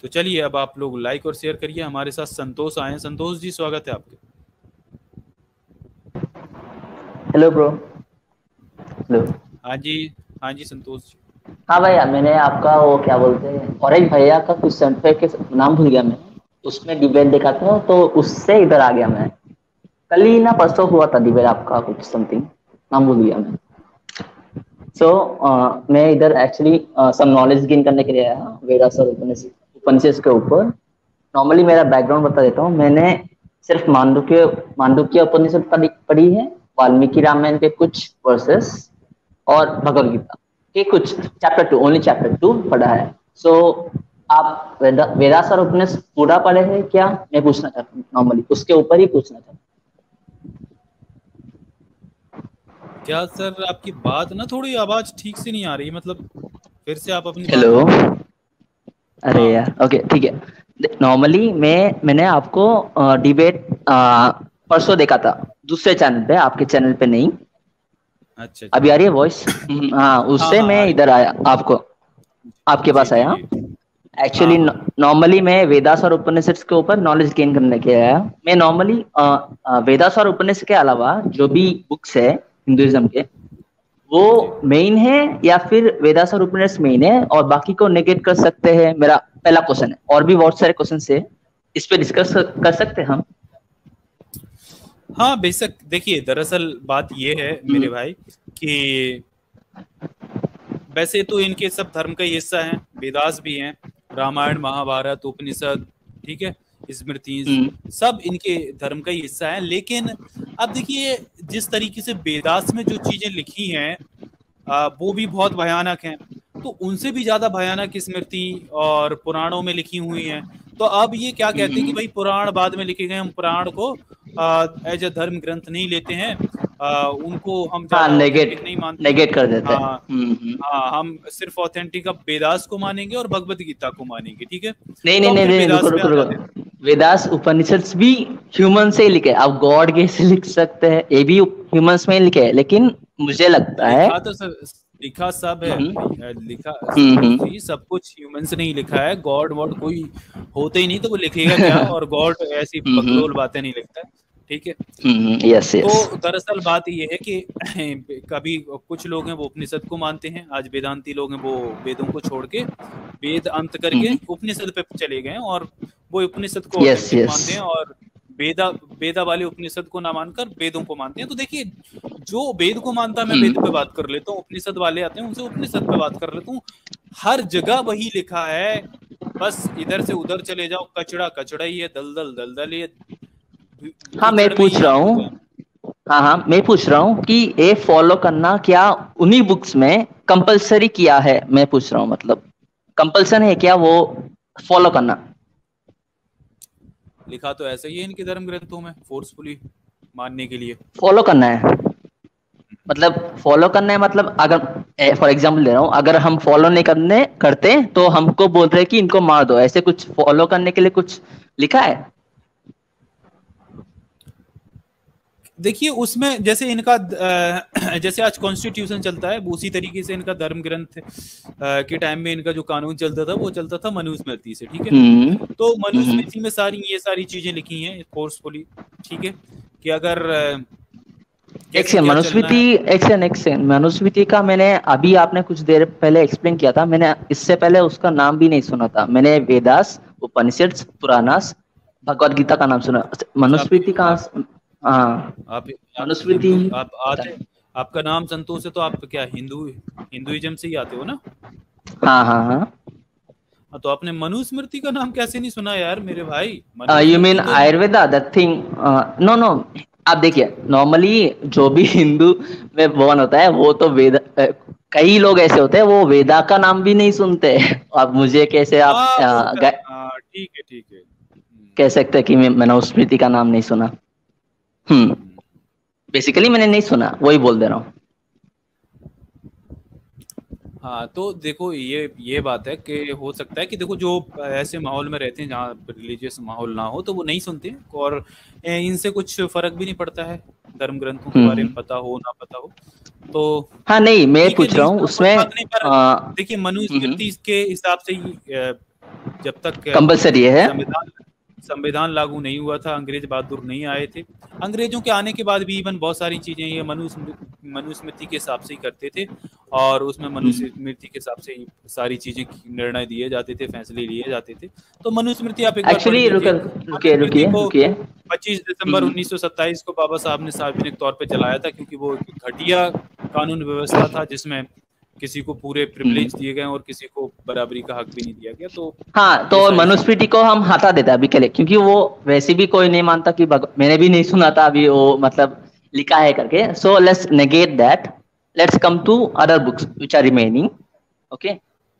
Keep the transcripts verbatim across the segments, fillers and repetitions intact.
तो चलिए अब आप लोग लाइक और शेयर करिए। हमारे साथ संतोष आए हैं। संतोष जी स्वागत है आपके। Hello bro. हेलो। हाँ जी, हाँ जी संतोष जी। हाँ भैया, मैंने आपका वो क्या बोलते हैं और एक भैया का कुछ सेंटर के नाम भूल गया मैं, उसमें डिबेट देखा था तो उससे इधर आ गया मैं। कल ही ना परसों हुआ था डिबेट आपका, कुछ समथिंग नाम भूल गया मैं। सो so, uh, मैं इधर एक्चुअली सम नॉलेज गेन करने के लिए आया वेदास और उपनिषद उपनिषद के ऊपर। नॉर्मली मेरा बैकग्राउंड बता देता हूँ। मैंने सिर्फ मांडुक्य मांडुक्य उपनिषद पढ़ी पढ़ी है, वाल्मीकि रामायण के कुछ वर्सेस और भगवद गीता के कुछ chapter two, only chapter two पढ़ा है। सो so, आप वेदा वेदास और उपनिषद पूरा पढ़े हैं क्या, मैं पूछना चाहता हूँ। नॉर्मली उसके ऊपर ही पूछना चाहता हूँ। क्या सर आपकी बात ना थोड़ी आवाज ठीक से नहीं आ रही, मतलब फिर से आप अपनी बात हेलो। रखिए। अरे हाँ यार, ओके ठीक है। नॉर्मली मैं मैंने आपको डिबेट परसों देखा था दूसरे चैनल पे, आपके चैनल पे नहीं। अच्छा अभी अच्छा। आ रही है वॉइस? हाँ, हाँ उससे हाँ आ मैं रही इधर आया आपको, आपके जी पास जी आया। जी। हाँ एक्चुअली हाँ नॉर्मली मैं वेदास और उपनिषद के ऊपर नॉलेज गेन करने के आया। मैं नॉर्मली वेदास और उपनिषद के अलावा जो भी बुक्स है हिंदुइज्म के, जी। वो मेन है या फिर वेदास और उपनिषद मेन है और बाकी को नेगेट कर सकते हैं? मेरा पहला क्वेश्चन है। और भी बहुत सारे क्वेश्चन है, इस पे डिस्कस कर सकते हैं हम। हाँ बेशक, देखिए दरअसल बात ये है मेरे हम्म, भाई कि वैसे तो इनके सब धर्म का ही हिस्सा है, वेदास भी हैं, रामायण महाभारत उपनिषद, ठीक है, स्मृति, हम्म, सब इनके धर्म का ही हिस्सा है। लेकिन अब देखिए जिस तरीके से वेदास में जो चीजें लिखी हैं आ, वो भी बहुत भयानक हैं, तो उनसे भी ज्यादा भयानक स्मृति और पुराणों में लिखी हुई हैं। तो अब ये क्या कहते हैं कि हम्म। भाई पुराण बाद में लिखे गए, हम पुराण को एज अ धर्म ग्रंथ नहीं लेते हैं, आ, उनको हम हाँ, ज्यादा नेगेट ऑथेंटिक नहीं मानते हैं। नेगेट कर देते हैं। हाँ हम्म, हम्म। हाँ, हम सिर्फ ऑथेंटिक अब वेदास को मानेंगे और भगवत गीता को मानेंगे, ठीक है। नहीं तो नहीं हम नहीं फिर नहीं, रुको वेदास पे रुको आ जाते हैं। रुको। वेदास उपनिषद भी ह्यूमन से ही लिखे हैं। आप गॉड कैसे लिख सकते हैं? ये भी ह्यूमंस में ही लिखे हैं, लेकिन मुझे लगता है। लिखा तो सब, लिखा सब है हम्म, भैया, लिखा हम्म, संतोष हम्म, जी सब कुछ ह्यूमन से नहीं लिखा है। गॉड वॉड कोई होते ही नहीं, तो वो लिखेगा क्या, और गॉड ऐसी हम्म, बकलोल बातें नहीं लिखता है, ठीक है। हम्म। यस तो यस। दरअसल बात ये है कि कभी कुछ लोग हैं वो उपनिषद को मानते हैं, आज वेदांती लोग हैं वो वेदों को छोड़ के वेद अंत करके उपनिषद पे चले गए हैं, और वो उपनिषद को यस ऑथेंटिक यस। मानते हैं, और वेदा वेदा वाले उपनिषद को ना मानकर वेदों को मानते हैं। तो देखिए जो वेद को मानता है मैं वेद पे बात कर लेता हूँ, उपनिषद वाले आते हैं उनसे उपनिषद पे बात कर लेता हूँ। हर जगह वही लिखा है, बस इधर से उधर चले जाओ कचड़ा कचड़ा ही है, दलदल दलदल ही है, हाँ, मैं कीचड़ में पूछ ही रहा आप हूँ। हो जाए। हाँ हाँ, मैं पूछ रहा हूँ कि ये फॉलो करना क्या उन्हीं बुक्स में कंपलसरी किया है? मैं पूछ रहा हूँ, मतलब कंपल्सन है क्या वो फॉलो करना? लिखा तो ऐसा ही है इनके धर्म ग्रंथों में, फोर्सफुली मानने के लिए। फॉलो करना है मतलब फॉलो करना है मतलब अगर फॉर एग्जांपल दे रहा हूँ, अगर हम फॉलो नहीं करने करते तो हमको बोल रहे हैं कि इनको मार दो, ऐसे कुछ फॉलो करने के लिए कुछ लिखा है? देखिए उसमें जैसे इनका अ, जैसे आज कॉन्स्टिट्यूशन चलता है उसी तरीके से इनका धर्म ग्रंथ अ, के टाइम में इनका जो कानून चलता था वो चलता था मनुस्मृति से, ठीक है। हम्म, तो हम्म। मनुस्मृति में सारी ये सारी चीजें लिखी हैं फोर्सफुली, ठीक है, कि अगर अ, एक कैसे सेकंड, क्या चलना मनुस्मृति। है। एक सेकंड एक सेकंड, मनुस्मृति का मैंने अभी आपने कुछ देर पहले एक्सप्लेन किया था, मैंने इससे पहले उसका नाम भी नहीं सुना था। मैंने वेदास, उपनिषद, पुराणास, भगवद गीता का नाम सुना। अच्छा आप मनुस्मृति कहाँ आप से- हाँ, आप आप मनुस्मृति हिंदू, आप पता आते, नहीं। आपका नाम संतोष है तो आप क्या हिंदू, हिंदुइज्म से ही आते हो ना। हाँ हाँ हाँ। हाँ, तो आपने मनुस्मृति का नाम कैसे नहीं सुना यार मेरे भाई, यू मीन मनुस्मृति तो Ayurveda that thing? No no. आप देखिए, नॉर्मली जो भी हिंदू में born होता है वो तो वेद अ, कई लोग ऐसे होते हैं वो वेदा का नाम भी नहीं सुनते। आप मुझे कैसे आप हाँ वो अ, होता है, गा- हाँ ठीक है ठीक है। हम्म, कह सकते हैं कि मैं मनुस्मृति का नाम नहीं सुना? हम्म। हम्म। बेसिकली मैंने नहीं सुना, वही बोल दे रहा हूँ। हाँ तो देखो ये ये बात है कि हो सकता है कि देखो जो ऐसे माहौल में रहते हैं जहाँ रिलीजियस माहौल ना हो तो वो नहीं सुनते, और इनसे कुछ फर्क भी नहीं पड़ता है, धर्म ग्रंथों के बारे हम्म। में पता हो ना पता हो तो हाँ, नहीं, मैं ठीक है, पूछ नहीं रहा हूँ सुनो कोई उसमें। बात नहीं। पर आ, देखिए हम्म, मनुस्मृति के हिसाब से ही जब तक कंपलसरी है संविधान संविधान लागू नहीं हुआ था, अंग्रेज बहादुर नहीं आए थे। अंग्रेजों के आने के बाद भी इवन बहुत सारी चीजें ये मनुस्मृति मनुस्मृति के हिसाब से ही करते थे, और उसमें मनुस्मृति के हिसाब से ही सारी चीजें निर्णय दिए जाते थे, फैसले लिए जाते थे। तो मनुस्मृति आप एक बार एक्चुअली रुकिए रुकिए रुकिए पच्चीस दिसंबर उन्नीस सौ सत्ताईस को बाबा साहब ने सार्वजनिक तौर पे चलाया था, क्योंकि वो घटिया कानून व्यवस्था था जिसमें किसी को पूरे प्रिविलेज दिए गए और किसी को बराबरी का हक भी नहीं दिया गया। तो हाँ, तो मनुस्मृति को हम हटा देते हैं अभी के लिए, क्योंकि वो वैसे भी कोई नहीं मानता कि मैंने भी नहीं सुना था अभी वो मतलब लिखा है करके। So let's negate that, let's come to other books which are remaining. Okay,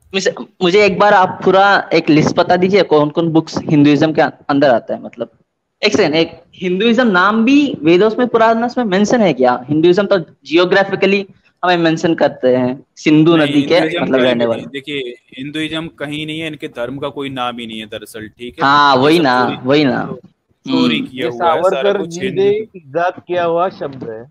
मुझे एक बार आप पूरा एक लिस्ट बता दीजिए कौन कौन बुक्स हिंदुइज्म के अंदर आता है। मतलब एक सेकंड, एक हिंदुइज्म नाम भी वेदों में पुराणास में मेंशन है क्या? हिंदुइज्म तो जियोग्राफिकली हमें मेंशन करते हैं, सिंधु नदी के मतलब रहने वाले। देखिए, हिंदुइज्म कहीं नहीं है, इनके धर्म का कोई नाम ही नहीं है दरअसल, ठीक है। हाँ वही ना वही ना चोरी किया हुआ है सारा कुछ, इजाद किया हुआ शब्द है।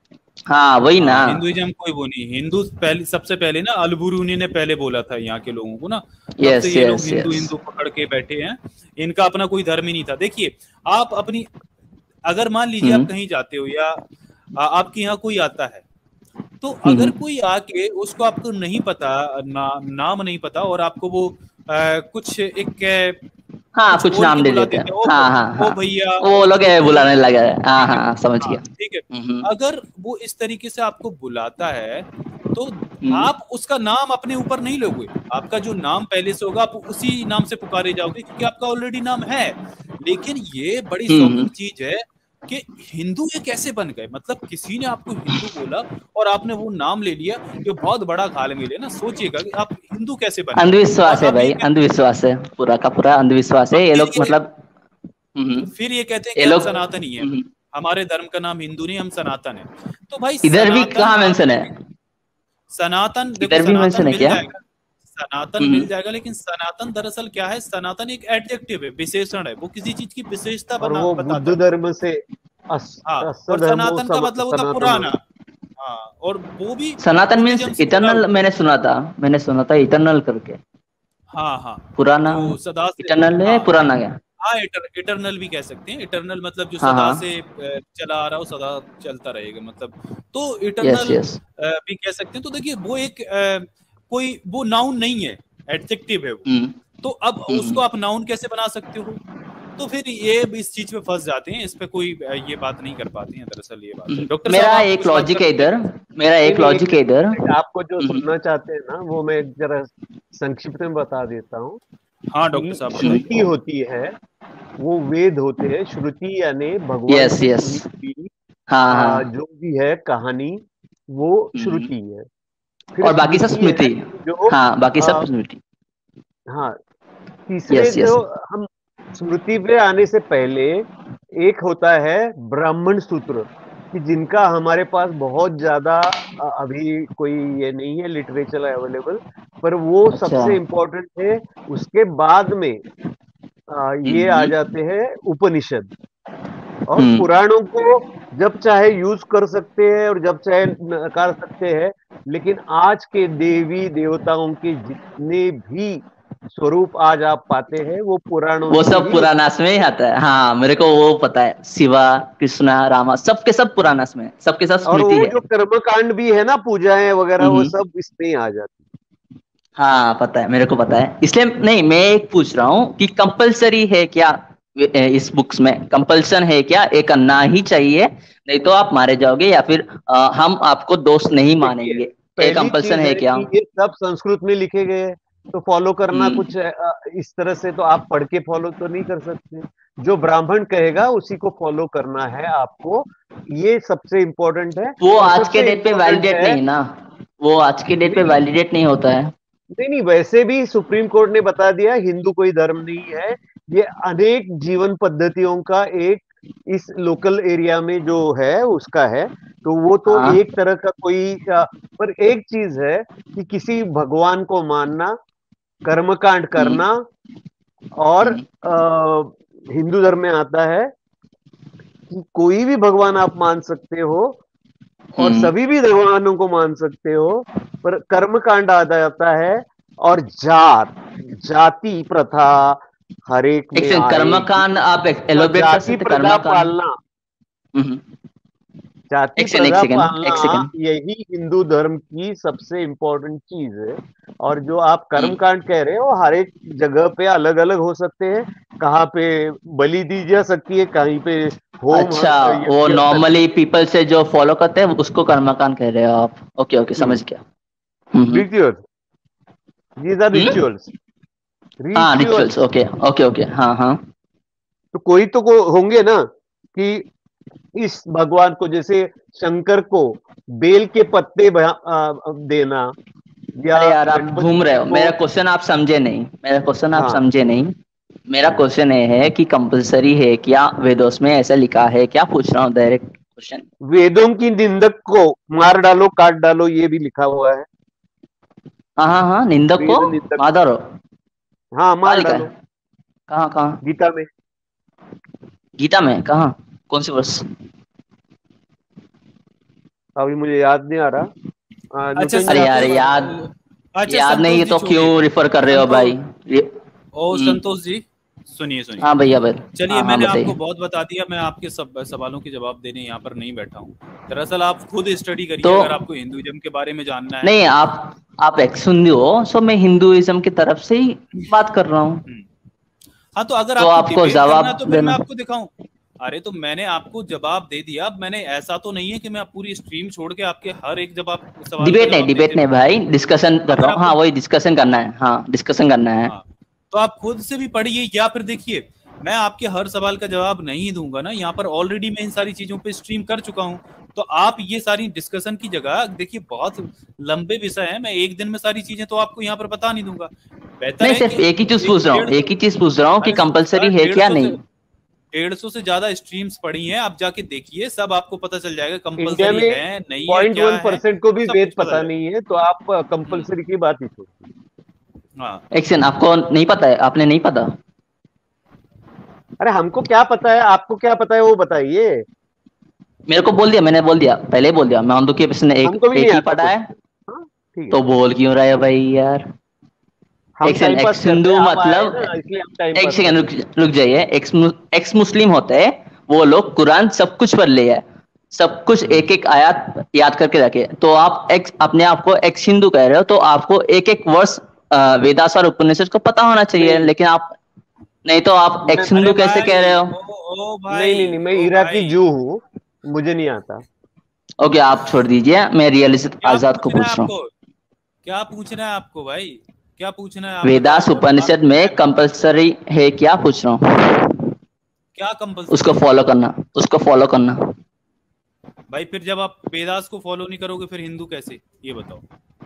हाँ वही ना, हिंदुइज्म कोई वो नहीं। हिंदू पहले सबसे पहले ना अलबुरुनी ने पहले बोला था यहाँ के लोगों को ना, यस ये लोग यस हिंदू हिंदू पकड़ के बैठे हैं, इनका अपना कोई धर्म ही नहीं था। देखिए, आप अपनी अगर मान लीजिए आप कहीं जाते हो या आपके यहाँ कोई आता है, तो अगर कोई आके उसको आपको नहीं पता ना, नाम नहीं पता, और आपको वो आ, कुछ एक हाँ कुछ नाम दे देते हैं, हाँ हाँ वो भैया वो लोग बुलाने लगा है, हाँ हाँ समझ गया, ठीक है। अगर वो इस तरीके से आपको बुलाता है तो आप उसका नाम अपने ऊपर नहीं लोगे, आपका जो नाम पहले से होगा आप उसी नाम से पुकारे जाओगे, क्योंकि आपका ऑलरेडी नाम है। लेकिन ये बड़ी शॉकिंग चीज है कि हिंदू ये कैसे बन गए। मतलब किसी ने आपको हिंदू बोला और आपने वो नाम ले लिया, ये बहुत बड़ा घाल-मेल है ना। सोचिएगा कि आप हिंदू कैसे बने। अंधविश्वास है भाई, अंधविश्वास है, पूरा का पूरा अंधविश्वास है ये लोग। मतलब फिर ये कहते हैं कि हम सनातनी है, हमारे धर्म का नाम हिंदू नहीं, हम सनातन है। तो भाई इधर भी कहाँ मेंशन है सनातन? इधर भी मेंशन है क्या? सनातन मिल जाएगा, लेकिन सनातन दरअसल क्या है? सनातन एक एडजेक्टिव है, विशेषण है, वो किसी चीज की विशेषता बना बताता है। बुद्ध धर्म से अस, हाँ, और सनातन का मतलब होता है पुराना। हाँ, और वो भी सनातन मींस इटर्नल, मैंने सुना था मैंने सुना था इटर्नल करके। हाँ हाँ, पुराना तो सदा से इटर्नल है, पुराना क्या? हाँ, इटर्नल भी कह सकते हैं। इटर्नल मतलब जो सदा हाँ, से चला आ रहा हो, सदा चलता रहेगा मतलब, तो इटर्नल भी कह सकते हैं। तो देखिए, वो एक कोई वो नाउन नहीं है, एडजेक्टिव है वो। तो अब उसको आप नाउन कैसे बना सकते हो? तो फिर ये इस चीज पे फंस जाते हैं, इस पे कोई ये बात नहीं कर पाते हैं दरअसल। ये बात डॉक्टर मेरा एक लॉजिक है इधर, मेरा एक लॉजिक है इधर। आपको जो सुनना चाहते हैं ना, वो मैं जरा संक्षिप्त में बता देता हूँ। हाँ डॉक्टर साहब, श्रुति होती है, वो वेद होते हैं। श्रुति यानी भगवान यस यस हाँ हाँ, जो भी है कहानी, वो श्रुति है। और बाकी सब स्मृति, हाँ बाकी सब स्मृति। हाँ, तीसरे जो हम स्मृति पे आने से पहले एक होता है ब्राह्मण सूत्र, कि जिनका हमारे पास बहुत ज्यादा अभी कोई ये नहीं है लिटरेचर अवेलेबल, पर वो अच्छा, सबसे इम्पोर्टेंट है। उसके बाद में आ, ये आ जाते हैं उपनिषद। और पुराणों को जब चाहे यूज कर सकते हैं और जब चाहे नकार सकते हैं, लेकिन आज के देवी देवताओं के जितने भी स्वरूप आज आप पाते हैं, वो पुराणों वो सब पुराणास में ही आता है। हाँ मेरे को वो पता है, शिवा कृष्णा रामा सबके सब पुराणास में, सबके सब स्मृति है। और वो जो कर्मकांड भी है ना, पूजाएं वगैरह, वो सब इसमें ही आ जाती है। हाँ पता है, मेरे को पता है। इसलिए नहीं, मैं एक पूछ रहा हूँ कि कंपलसरी है क्या इस बुक्स में? कंपल्सन है क्या? एक करना ही चाहिए, नहीं तो आप मारे जाओगे या फिर आ, हम आपको दोस्त नहीं मानेंगे। एक कंपल्सन है क्या? ये सब संस्कृत में लिखे गए, तो फॉलो करना कुछ इस तरह से तो आप पढ़ के फॉलो तो नहीं कर सकते। जो ब्राह्मण कहेगा उसी को फॉलो करना है आपको, ये सबसे इम्पोर्टेंट है। वो आज के डेट पे वैलिडेट नहीं ना, वो आज के डेट पे वैलिडेट नहीं होता है। नहीं नहीं, वैसे भी सुप्रीम कोर्ट ने बता दिया हिंदू कोई धर्म नहीं है, ये अनेक जीवन पद्धतियों का एक इस लोकल एरिया में जो है उसका है। तो वो तो हाँ। एक तरह का कोई, पर एक चीज है कि किसी भगवान को मानना, कर्मकांड करना, और हिंदू धर्म में आता है कि कोई भी भगवान आप मान सकते हो और सभी भी भगवानों को मान सकते हो, पर कर्मकांड आ जाता है। और जात जाति प्रथा हर एक में आए। कर्मकांड आप एलोबरेट कर सकते? प्रथा पालना, जाति प्रथा पालना यही हिंदू धर्म की सबसे इम्पोर्टेंट चीज है। और जो आप कर्मकांड कह रहे हो हर एक जगह पे अलग अलग हो सकते हैं, कहाँ पे बलि दी जा सकती है, कहीं पे होम। अच्छा, वो नॉर्मली पीपल से जो फॉलो करते हैं उसको कर्मकांड कह रहे हो आप? ओके ओके, समझ गया। रिचुअल्स, these are rituals, हाँ रिचुअल्स, ओके ओके ओके, हाँ हाँ। तो कोई तो को होंगे ना कि इस भगवान को, जैसे शंकर को बेल के पत्ते देना, या अरे यार आप घूम रहे हो, मेरा क्वेश्चन आप समझे नहीं, मेरा क्वेश्चन आप समझे नहीं। मेरा क्वेश्चन ये है कि कंपलसरी है क्या वेदों में, ऐसा लिखा है क्या? पूछ रहा हूँ डायरेक्ट क्वेश्चन। वेदों की निंदक को मार डालो, काट डालो, ये भी लिखा हुआ है। हाँ हाँ हाँ, निंदक को मार डालो, हाँ मार डालो। कहाँ कहाँ? गीता में। गीता में कहाँ? कौन सी वर्ष? अभी मुझे याद नहीं आ रहा। अच्छा अरे यार याद अच्छा, याद नहीं है तो क्यों रिफर कर रहे हो भाई? ओ संतोष जी सुनिए सुनिए। हाँ भैया भाई, चलिए हाँ, मैंने हाँ, आपको बहुत बता दिया, मैं आपके सब सवालों के जवाब देने यहाँ पर नहीं बैठा हूँ। दरअसल आप खुद स्टडी करिए तो, अगर आपको हिंदुइज्म के बारे में जानना है। नहीं, आप आप एक्स हिंदू हो, सो मैं हिंदुइज्म की तरफ से ही बात कर रहा हूँ। हाँ तो अगर तो आपको जवाब तो फिर मैं आपको दिखाऊं। अरे तो मैंने आपको जवाब दे दिया, मैंने ऐसा तो नहीं है कि मैं पूरी स्ट्रीम छोड़ के आपके हर एक जवाब सवाल डिबेट नहीं डिबेट नहीं भाई, डिस्कशन कर रहा हूँ। हाँ वही डिस्कशन करना है, हाँ डिस्कशन करना है। हाँ, तो आप खुद से भी पढ़िए या फिर देखिए, मैं आपके हर सवाल का जवाब नहीं दूंगा ना, यहाँ पर ऑलरेडी मैं इन सारी चीजों पे स्ट्रीम कर चुका हूँ। तो आप ये सारी डिस्कशन की जगह देखिए, बहुत लंबे विषय है, मैं एक दिन में सारी चीजें तो आपको यहाँ पर बता नहीं दूंगा। बेहतर नहीं, सिर्फ एक ही चीज पूछ रहा हूँ, एक ही चीज पूछ रहा हूँ कि कंपलसरी है क्या नहीं। डेढ़ सौ से ज्यादा स्ट्रीम्स पड़ी हैं, आप जाके देखिए, सब आपको पता चल जाएगा कंपलसरी है नहीं है, क्या है। परसेंट को भी वेद पता नहीं है, तो आप कंपलसरी की बात ही छोड़िए। हाँ एक्शन, आपको नहीं पता है? आपने नहीं पता? अरे हमको क्या पता है, आपको क्या पता है वो बताइए। मेरे को बोल दिया, मैंने बोल दिया, पहले बोल दिया। मैं अंधु के प्रश्न एक, एक ही पढ़ा है, तो बोल क्यों रहा है भाई यार? एक सेकंड, एक्स हिंदू मतलब एक सेकंड रुक रुक जाइए। एक्स एक्स मुस्लिम होते हैं वो लोग, कुरान सब कुछ पढ़ लिया है, सब कुछ एक एक आयत याद करके रखे। तो आप एक्स अपने आप को एक्स हिंदू कह रहे हो, तो आपको एक एक वर्ष वेदास और उपनिषद को पता होना चाहिए, लेकिन आप नहीं तो आप एक्स हिंदू कैसे कह रहे हो? ओ, ओ भाई, नहीं नहीं नहीं, मैं इराकी जू हूँ, मुझे नहीं आता। ओके आप छोड़ दीजिए, मैं रियलिस्ट आजाद को पूछ रहा हूँ। क्या पूछना है आपको भाई, क्या पूछना है? वेदास उपनिषद में कंपलसरी है क्या पूछ रहा हूँ? क्या कंपलसरी? उसको फॉलो करना, उसको फॉलो करना। भाई फिर जब आप वेदास को फॉलो नहीं करोगे फिर हिंदू कैसे, ये बताओ।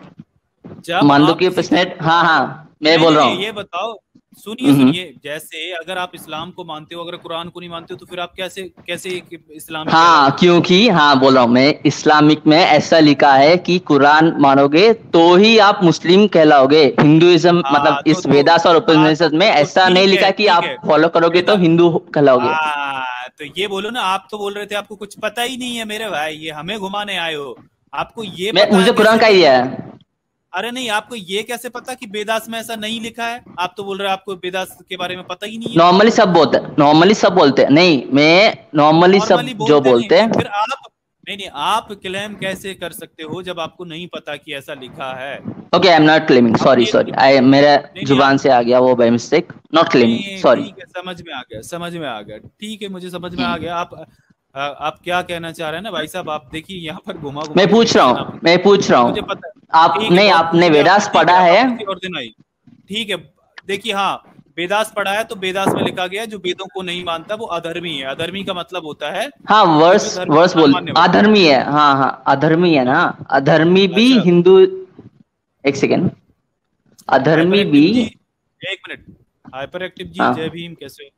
मांडू की उपनिषद, हाँ हाँ मैं बोल रहा हूँ, ये बताओ। सुनिए सुनिए, जैसे अगर आप इस्लाम को मानते हो, अगर कुरान को नहीं मानते हो, तो फिर आप कैसे कैसे इस्लाम? हाँ क्योंकि, हाँ बोल रहा हूँ मैं, इस्लामिक में ऐसा लिखा है कि कुरान मानोगे तो ही आप मुस्लिम कहलाओगे। हिंदुइज्म मतलब इस तो, वेदास और उपनिषद में तो, ऐसा तो नहीं लिखा कि आप फॉलो करोगे तो हिंदू कहलाओगे। तो ये बोलो ना, आप तो बोल रहे थे आपको कुछ पता ही नहीं है मेरे भाई, ये हमें घुमाने आए हो। आपको ये मुझे कुरान का ही है। अरे नहीं, आपको ये कैसे पता कि वेदास में ऐसा नहीं लिखा है? आप तो बोल रहे हैं आपको वेदास के बारे में पता ही नहीं है। नॉर्मली सब बोलते हैं, नॉर्मली सब बोलते हैं। नहीं मैं नॉर्मली सब जो बोलते हैं। फिर आप नहीं नहीं आप क्लेम कैसे कर सकते हो जब आपको नहीं पता कि ऐसा लिखा है? Okay I am not claiming, sorry sorry, I मेरे जुबान से आ गया वो by mistake, not claiming, sorry. ठीक है, समझ में आ गया, समझ में आ गया, ठीक है, मुझे समझ में आ गया। आप आ, आप क्या कहना चाह रहे हैं ना भाई साहब? आप देखिए यहाँ पर घुमा घुमा मैं पूछ रहा हूँ, मैं पूछ रहा हूँ, आप नहीं, आपने वेदास पढ़ा है? ठीक है, देखिए हाँ वेदास पढ़ा है, तो वेदास में लिखा गया है जो वेदों को नहीं मानता वो अधर्मी है। अधर्मी का मतलब होता है, हाँ वर्ष वर्ष बोल, अधर्मी है, हाँ हाँ अधर्मी है ना, अधर्मी भी हिंदू। एक सेकेंड, अधर्मी भी, एक मिनट, हाइपर एक्टिव जी जय भीम, कैसे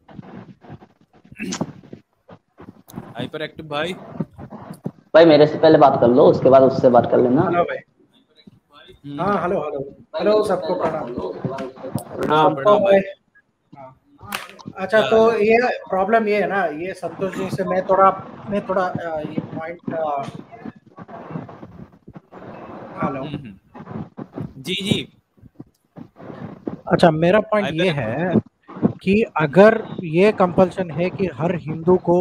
हाइपर एक्टिव भाई? भाई मेरे से पहले बात कर लो, उसके बाद उससे बात कर लेना। हेलो भाई, हाँ हेलो हेलो हेलो सबको प्रणाम। प्रणाम। अच्छा तो ये प्रॉब्लम ये है ना, ये संतोष जी से मैं थोड़ा मैं थोड़ा ये पॉइंट, हेलो जी जी अच्छा, मेरा पॉइंट ये है कि अगर ये कंपल्शन है कि हर हिंदू को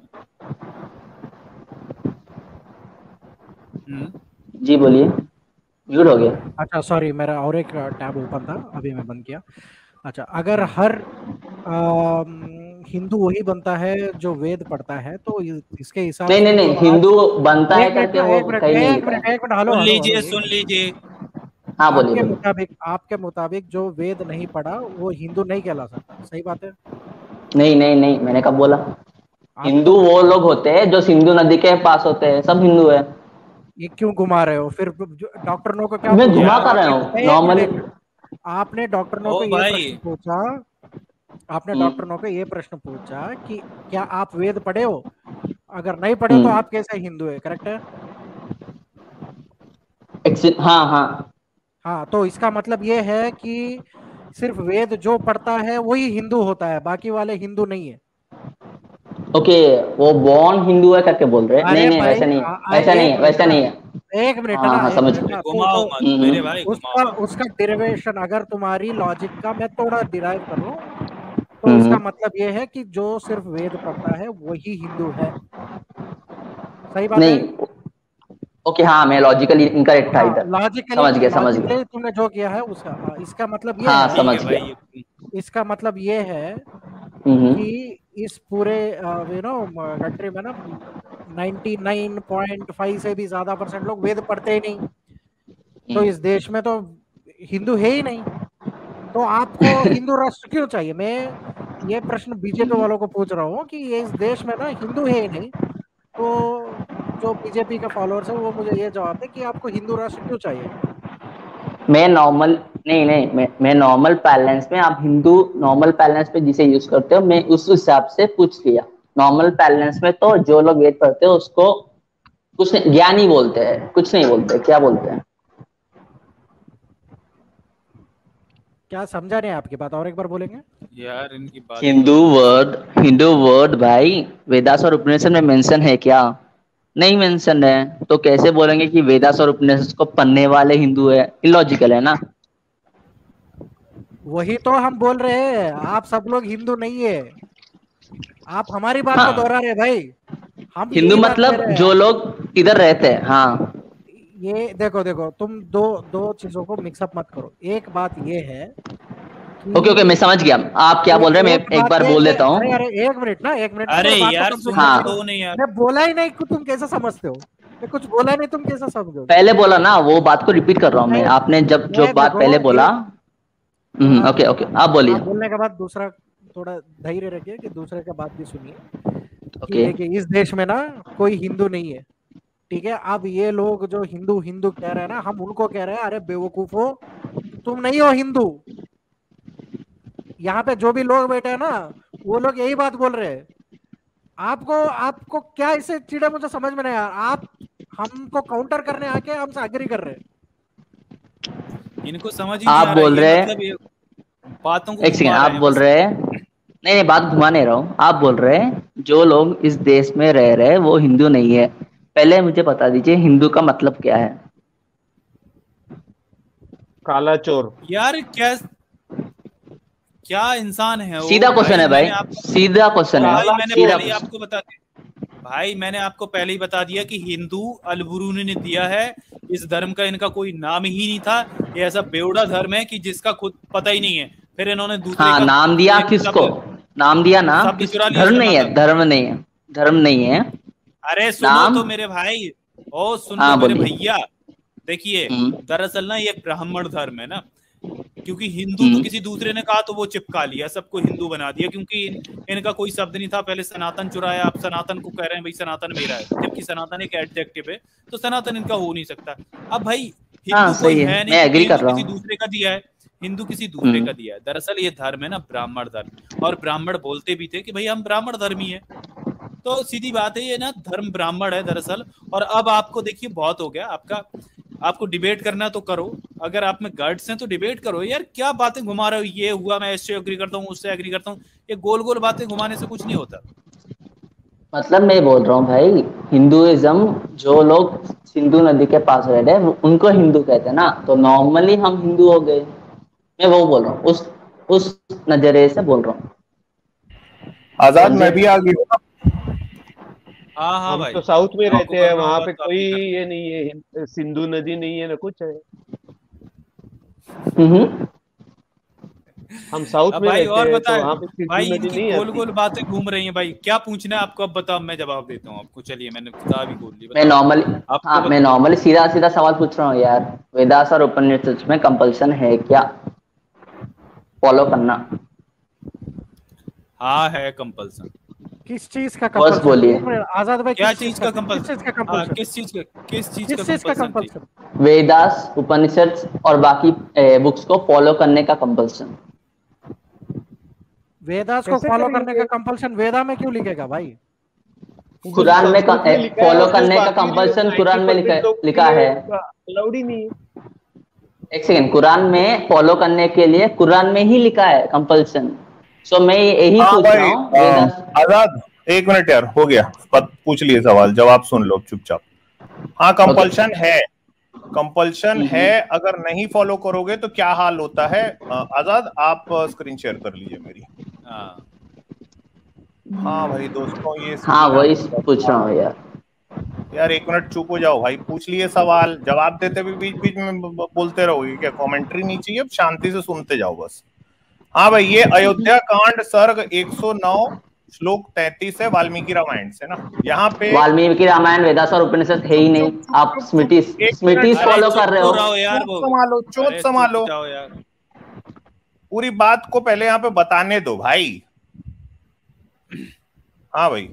जी बोलिए, म्यूट हो गया। अच्छा सॉरी, मेरा और एक टैब ओपन था, अभी मैं बंद किया। अच्छा, अगर हर हिंदू वही बनता है जो वेद पढ़ता है, तो इसके हिसाब नहीं से नहीं नहीं, हिंदू बनता है करके वो कहीं नहीं लिखा है। एक मिनट, हेलो सुन हेलो, लीजिए सुन लीजिए हाँ बोलिए आपके बोलिए। मुताबिक आपके मुताबिक जो वेद नहीं पढ़ा वो हिंदू नहीं कहला सकता, सही बात है? नहीं नहीं नहीं, मैंने कब बोला? हिंदू तो, वो लोग होते हैं जो सिंधु नदी के पास होते हैं, सब हिंदू है। ये क्यों घुमा रहे हो फिर? डॉक्टर नो को क्या मैं पूछा घुमा कर रहा आपने? हूँ एक नॉर्मली। मिनट, आपने डॉक्टर नो ओ को ये भाई प्रश्न पूछा आपने हम्म, डॉक्टर नो को ये प्रश्न पूछा कि क्या आप वेद पढ़े हो? अगर नहीं पढ़े तो हम्म, आप कैसे हिंदू है, करेक्ट है? एक्चुअली हाँ हाँ। हाँ, तो इसका मतलब ये है कि सिर्फ वेद जो पढ़ता है वही हिंदू होता है, बाकी वाले हिंदू नहीं है। ओके, वो बॉर्न हिंदू है करके बोल रहे हैं? नहीं अरे नहीं, भाई, वैसा नहीं आ, है, आ, वैसा नहीं एक है, मिनट वैसा ना, नहीं है। एक मिनट हाँ ना, हाँ, एक समझ मिनट गया। ना, तो घुमाओ तो मत हम्म मेरे हम्म, भाई, घुमाओ उसका मत। उसका डिरिवेशन अगर तुम्हारी लॉजिक का मैं थोड़ा डिराइव कर लूं, तो हम्म, उसका हम्म। मतलब ये है कि जो सिर्फ वेद पढ़ता है वही हिंदू है, सही बात है? नहीं, ओके हाँ, मैं लॉजिकली इनकरेक्ट था हाँ, इधर। लॉजिकली समझ गया समझ गया। लॉजिकली तुमने जो किया है उसका हाँ, इसका मतलब ये हाँ है ठीक समझ है गया। भाई। इसका मतलब ये है हम्म हम्म, कि इस पूरे यू नो कंट्री में ना नाइंटी नाइन पॉइंट फाइव से भी ज्यादा परसेंट लोग वेद पढ़ते ही नहीं, तो इस देश में तो हिंदू है ही नहीं, तो आपको हिंदू राष्ट्र क्यों चाहिए? मैं ये प्रश्न बीजेपी वालों को पूछ रहा हूँ कि ये इस देश में ना हिंदू है ही नहीं, तो जो बीजेपी का फॉलोअर्स है वो मुझे ये जवाब दे कि आपको हिंदू राष्ट्र क्यों चाहिए? मैं नॉर्मल नहीं नहीं, मैं मैं नॉर्मल बैलेंस में, आप हिंदू नॉर्मल बैलेंस पे जिसे यूज करते हो, मैं उस हिसाब से पूछ लिया। नॉर्मल बैलेंस में तो जो लोग वेद पढ़ते हैं उसको कुछ नहीं, ज्ञानी बोलते हैं, कुछ नहीं बोलते, क्या बोलते हैं? क्या समझा नहीं आपकी बात, और एक बार बोलेंगे? यार इनकी बातें तो हिंदू अजीब सी वर्ड, हिंदू वर्ड भाई वेदास और उपनिषद में मेंशन है क्या? नहीं मेंशन है, तो कैसे बोलेंगे कि वेदास और उपनिषद को पढ़ने वाले हिंदू है? इलॉजिकल है ना। वही तो हम बोल रहे हैं, आप सब लोग हिंदू नहीं है, आप हमारी बात को हाँ, दोहरा रहे भाई, हम हिंदू यही बात कह मतलब रहे हैं। जो लोग इधर रहते हैं। हाँ ये देखो देखो, तुम दो दो चीजों को मिक्सअप मत करो। एक बात ये है ओके ओके, मैं कि समझ गया आप क्या ए, बोल रहे हैं, एक मैं एक बात बार ये बोल ये देता अरे हूँ। अरे एक मिनट ना, एक मिनट ना, अरे मेरे बात को यार कंप्लीट सुनने करने हाँ, दो। दो नहीं यार। मैं बोला ही नहीं कि तुम कैसे समझते हो, मैं कुछ बोला नहीं, तुम कैसे समझोगे? पहले बोला ना, वो बात को रिपीट कर रहा हूँ मैं, नहीं, आपने जब जो ये बात देखो, पहले बोला। एक हम्म, थोड़ा ओके ओके, आप बोलिए। आप बोलने के बाद दूसरा थोड़ा धैर्य रखिए कि दूसरे का बात भी सुनिए। कि ओके देखिए, इस देश में ना कोई हिंदू नहीं है, ठीक है? अब ये लोग जो हिंदू हिंदू कह रहे हैं ना, हम उनको कह रहे हैं अरे बेवकूफो, तुम नहीं हो हिंदू। यहाँ पे जो भी लोग बैठे हैं ना, वो लोग यही बात बोल रहे हैं। आपको आपको क्या इससे चिढ़े, मुझे समझ में नहीं आया। आप हमको काउंटर करने आके हमसे अग्री कर रहे हैं। इनको समझ ही नहीं आप आ रहा है बोल ये, रहे मतलब हैं, ये बातों को एक सेकेंड, घुमा आप रहे हैं बोल बस। रहे हैं, नहीं नहीं, बात घुमा नहीं रहा हूँ, आप बोल रहे हैं जो लोग इस देश में रह रहे हैं वो हिंदू नहीं है। पहले मुझे बता दीजिए हिंदू का मतलब क्या है? काला चोर। यार क्या क्या इंसान है वो सीधा क्वेश्चन भाई। है भाई, मैंने आपको सीधा क्वेश्चन है, भाई काला मैंने सीधा पहले ही चोर। क्वेश्चन। आपको बता दिया भाई मैंने आपको पहले ही बता दिया कि हिंदू अलबुरूनी ने दिया है। इस धर्म का इनका कोई नाम ही नहीं था। ये ऐसा बेवड़ा धर्म है कि जिसका खुद पता ही नहीं है, फिर इन्होंने दूसरे हाँ, का नाम दिया एक किसको? शब्द नाम दिया ना शब्द किस? चुरा लिया धर्म नहीं है, सनातन। धर्म नहीं है, धर्म नहीं है। अरे सुनो नाम, तो मेरे भाई, ओ सुन लो हाँ मेरे बोलिए। भैया। देखिए, हम्म दरअसल ना ये ब्राह्मण धर्म है ना, क्योंकि हिंदू तो हम्म, किसी दूसरे ने कहा तो वो चिपका लिया, सबको हिंदू बना दिया, क्योंकि इन, इनका कोई शब्द नहीं था। पहले सनातन चुराया, आप सनातन को कह रहे हैं भाई सनातन मेरा है, जबकि सनातन एक एडजेक्टिव है, तो सनातन इनका हो नहीं सकता। अब भाई हाँ हिंदू कोई सही है, है नहीं, मैं क्योंकि एग्री कर हिंदू रहा किसी हूँ। दूसरे का दिया है। हिंदू किसी दूसरे हम्म का दिया है। दरअसल ये धर्म है ना ब्राह्मण धर्म, और ब्राह्मण बोलते भी थे कि भाई हम ब्राह्मण धर्मी है। तो सीधी बात है, ये ना धर्म ब्राह्मण है दरअसल। और अब आपको देखिए बहुत हो गया आपका, आपको डिबेट करना तो करो, अगर आप में गट्स हैं तो डिबेट करो। यार क्या बातें घुमा रहे हो, ये हुआ मैं इससे एग्री करता हूँ, उससे एग्री करता हूँ, ये गोल गोल बातें घुमाने से कुछ नहीं होता। मतलब मैं बोल रहा हूँ भाई, हिंदुइज्म जो लोग सिंधु नदी के पास रह रहे हैं उनको हिंदू कहते हैं ना, तो नॉर्मली हम हिंदू हो गए। मैं वो बोल रहा हूँ, उस उस नजरिए से बोल रहा हूँ। आजाद मैं भी आ गया। हाँ हाँ हम भाई, तो साउथ में रहते हैं, वहां पे तो कोई ये नहीं है, सिंधु नदी नहीं है ना कुछ है। हम्म हम साउथ में भाई रहते और हैं बता तो वहां पे सिंधु भाई, नदी इनकी नहीं गोल आती। गोल बातें घूम रही हैं भाई। क्या पूछना है आपको अब बताओ, मैं जवाब देता हूँ आपको। चलिए मैंने किताब ही खोल ली। मैं नॉर्मली आपको हाँ मैं नॉर्मली सीधा सीधा सवाल पूछ रहा हूँ यार, वेदास और उपनिषद में कंपल्सन है क्या फॉलो करना? हाँ है कंपल्सन। किस चीज का बस कंपल्सन? बोलिए। एक मिनट आजाद भाई, क्या किस चीज का किस कंपल्सन? चीज का हाँ, कंपल्सन? किस चीज का किस चीज किस का चीज का कंपल्सन थी? कंपल्सन? वेदास उपनिषद और बाकी बुक्स को फॉलो करने का कंपल्सन। वेदास को कैसे फॉलो करने करेंगे? का कंपल्सन वेदा में क्यों लिखेगा भाई? कुरान में संस्कृत में लिखा है फॉलो और जो करने का बाकी कंपल्सन नाइन्टी कुरान में लिखा परसेंट लोगों लिखा के लिए है। अलाउड ही नहीं है। एक सेकंड, कुरान में फॉलो करने के लिए कुरान में ही लिखा है कंपल्सन। सो मैं यही हाँ पूछ भाई, रहा हूँ अ, वेदास। आजाद एक मिनट यार, हो गया, पत- पूछ लिए सवाल, जवाब सुन लो चुपचाप। हाँ कंपल्शन है, कंपल्शन है। अगर नहीं फॉलो करोगे तो क्या हाल होता है? अ, आजाद आप स्क्रीन शेयर कर लीजिए मेरी। हाँ हाँ भाई दोस्तों, ये हाँ श्री वही राम पूछ रहा हूँ यार। यार एक मिनट चुप हो जाओ भाई, पूछ लिए सवाल, जवाब देते भी बीच बीच में ब- ब- बोलते रहोगे क्या? कमेंट्री नहीं चाहिए, शांति से सुनते जाओ बस। हाँ भाई, ये अयोध्या कांड सर्ग एक सौ नौ श्लोक तैंतीस है, वाल्मीकि रामायण से ना। यहाँ पे वाल्मीकि रामायण वेदास और उपनिषद है ही चुप नहीं, चुप चुप आप चुप चुप स्मृति एक स्मृति मिनट, अरे फॉलो चुप कर रहे तो हो। रहो यार। चोट वो संभालो, चोट अरे चुप संभालो, जाओ यार। पूरी बात को पहले यहाँ पे बताने दो भाई। हाँ भाई,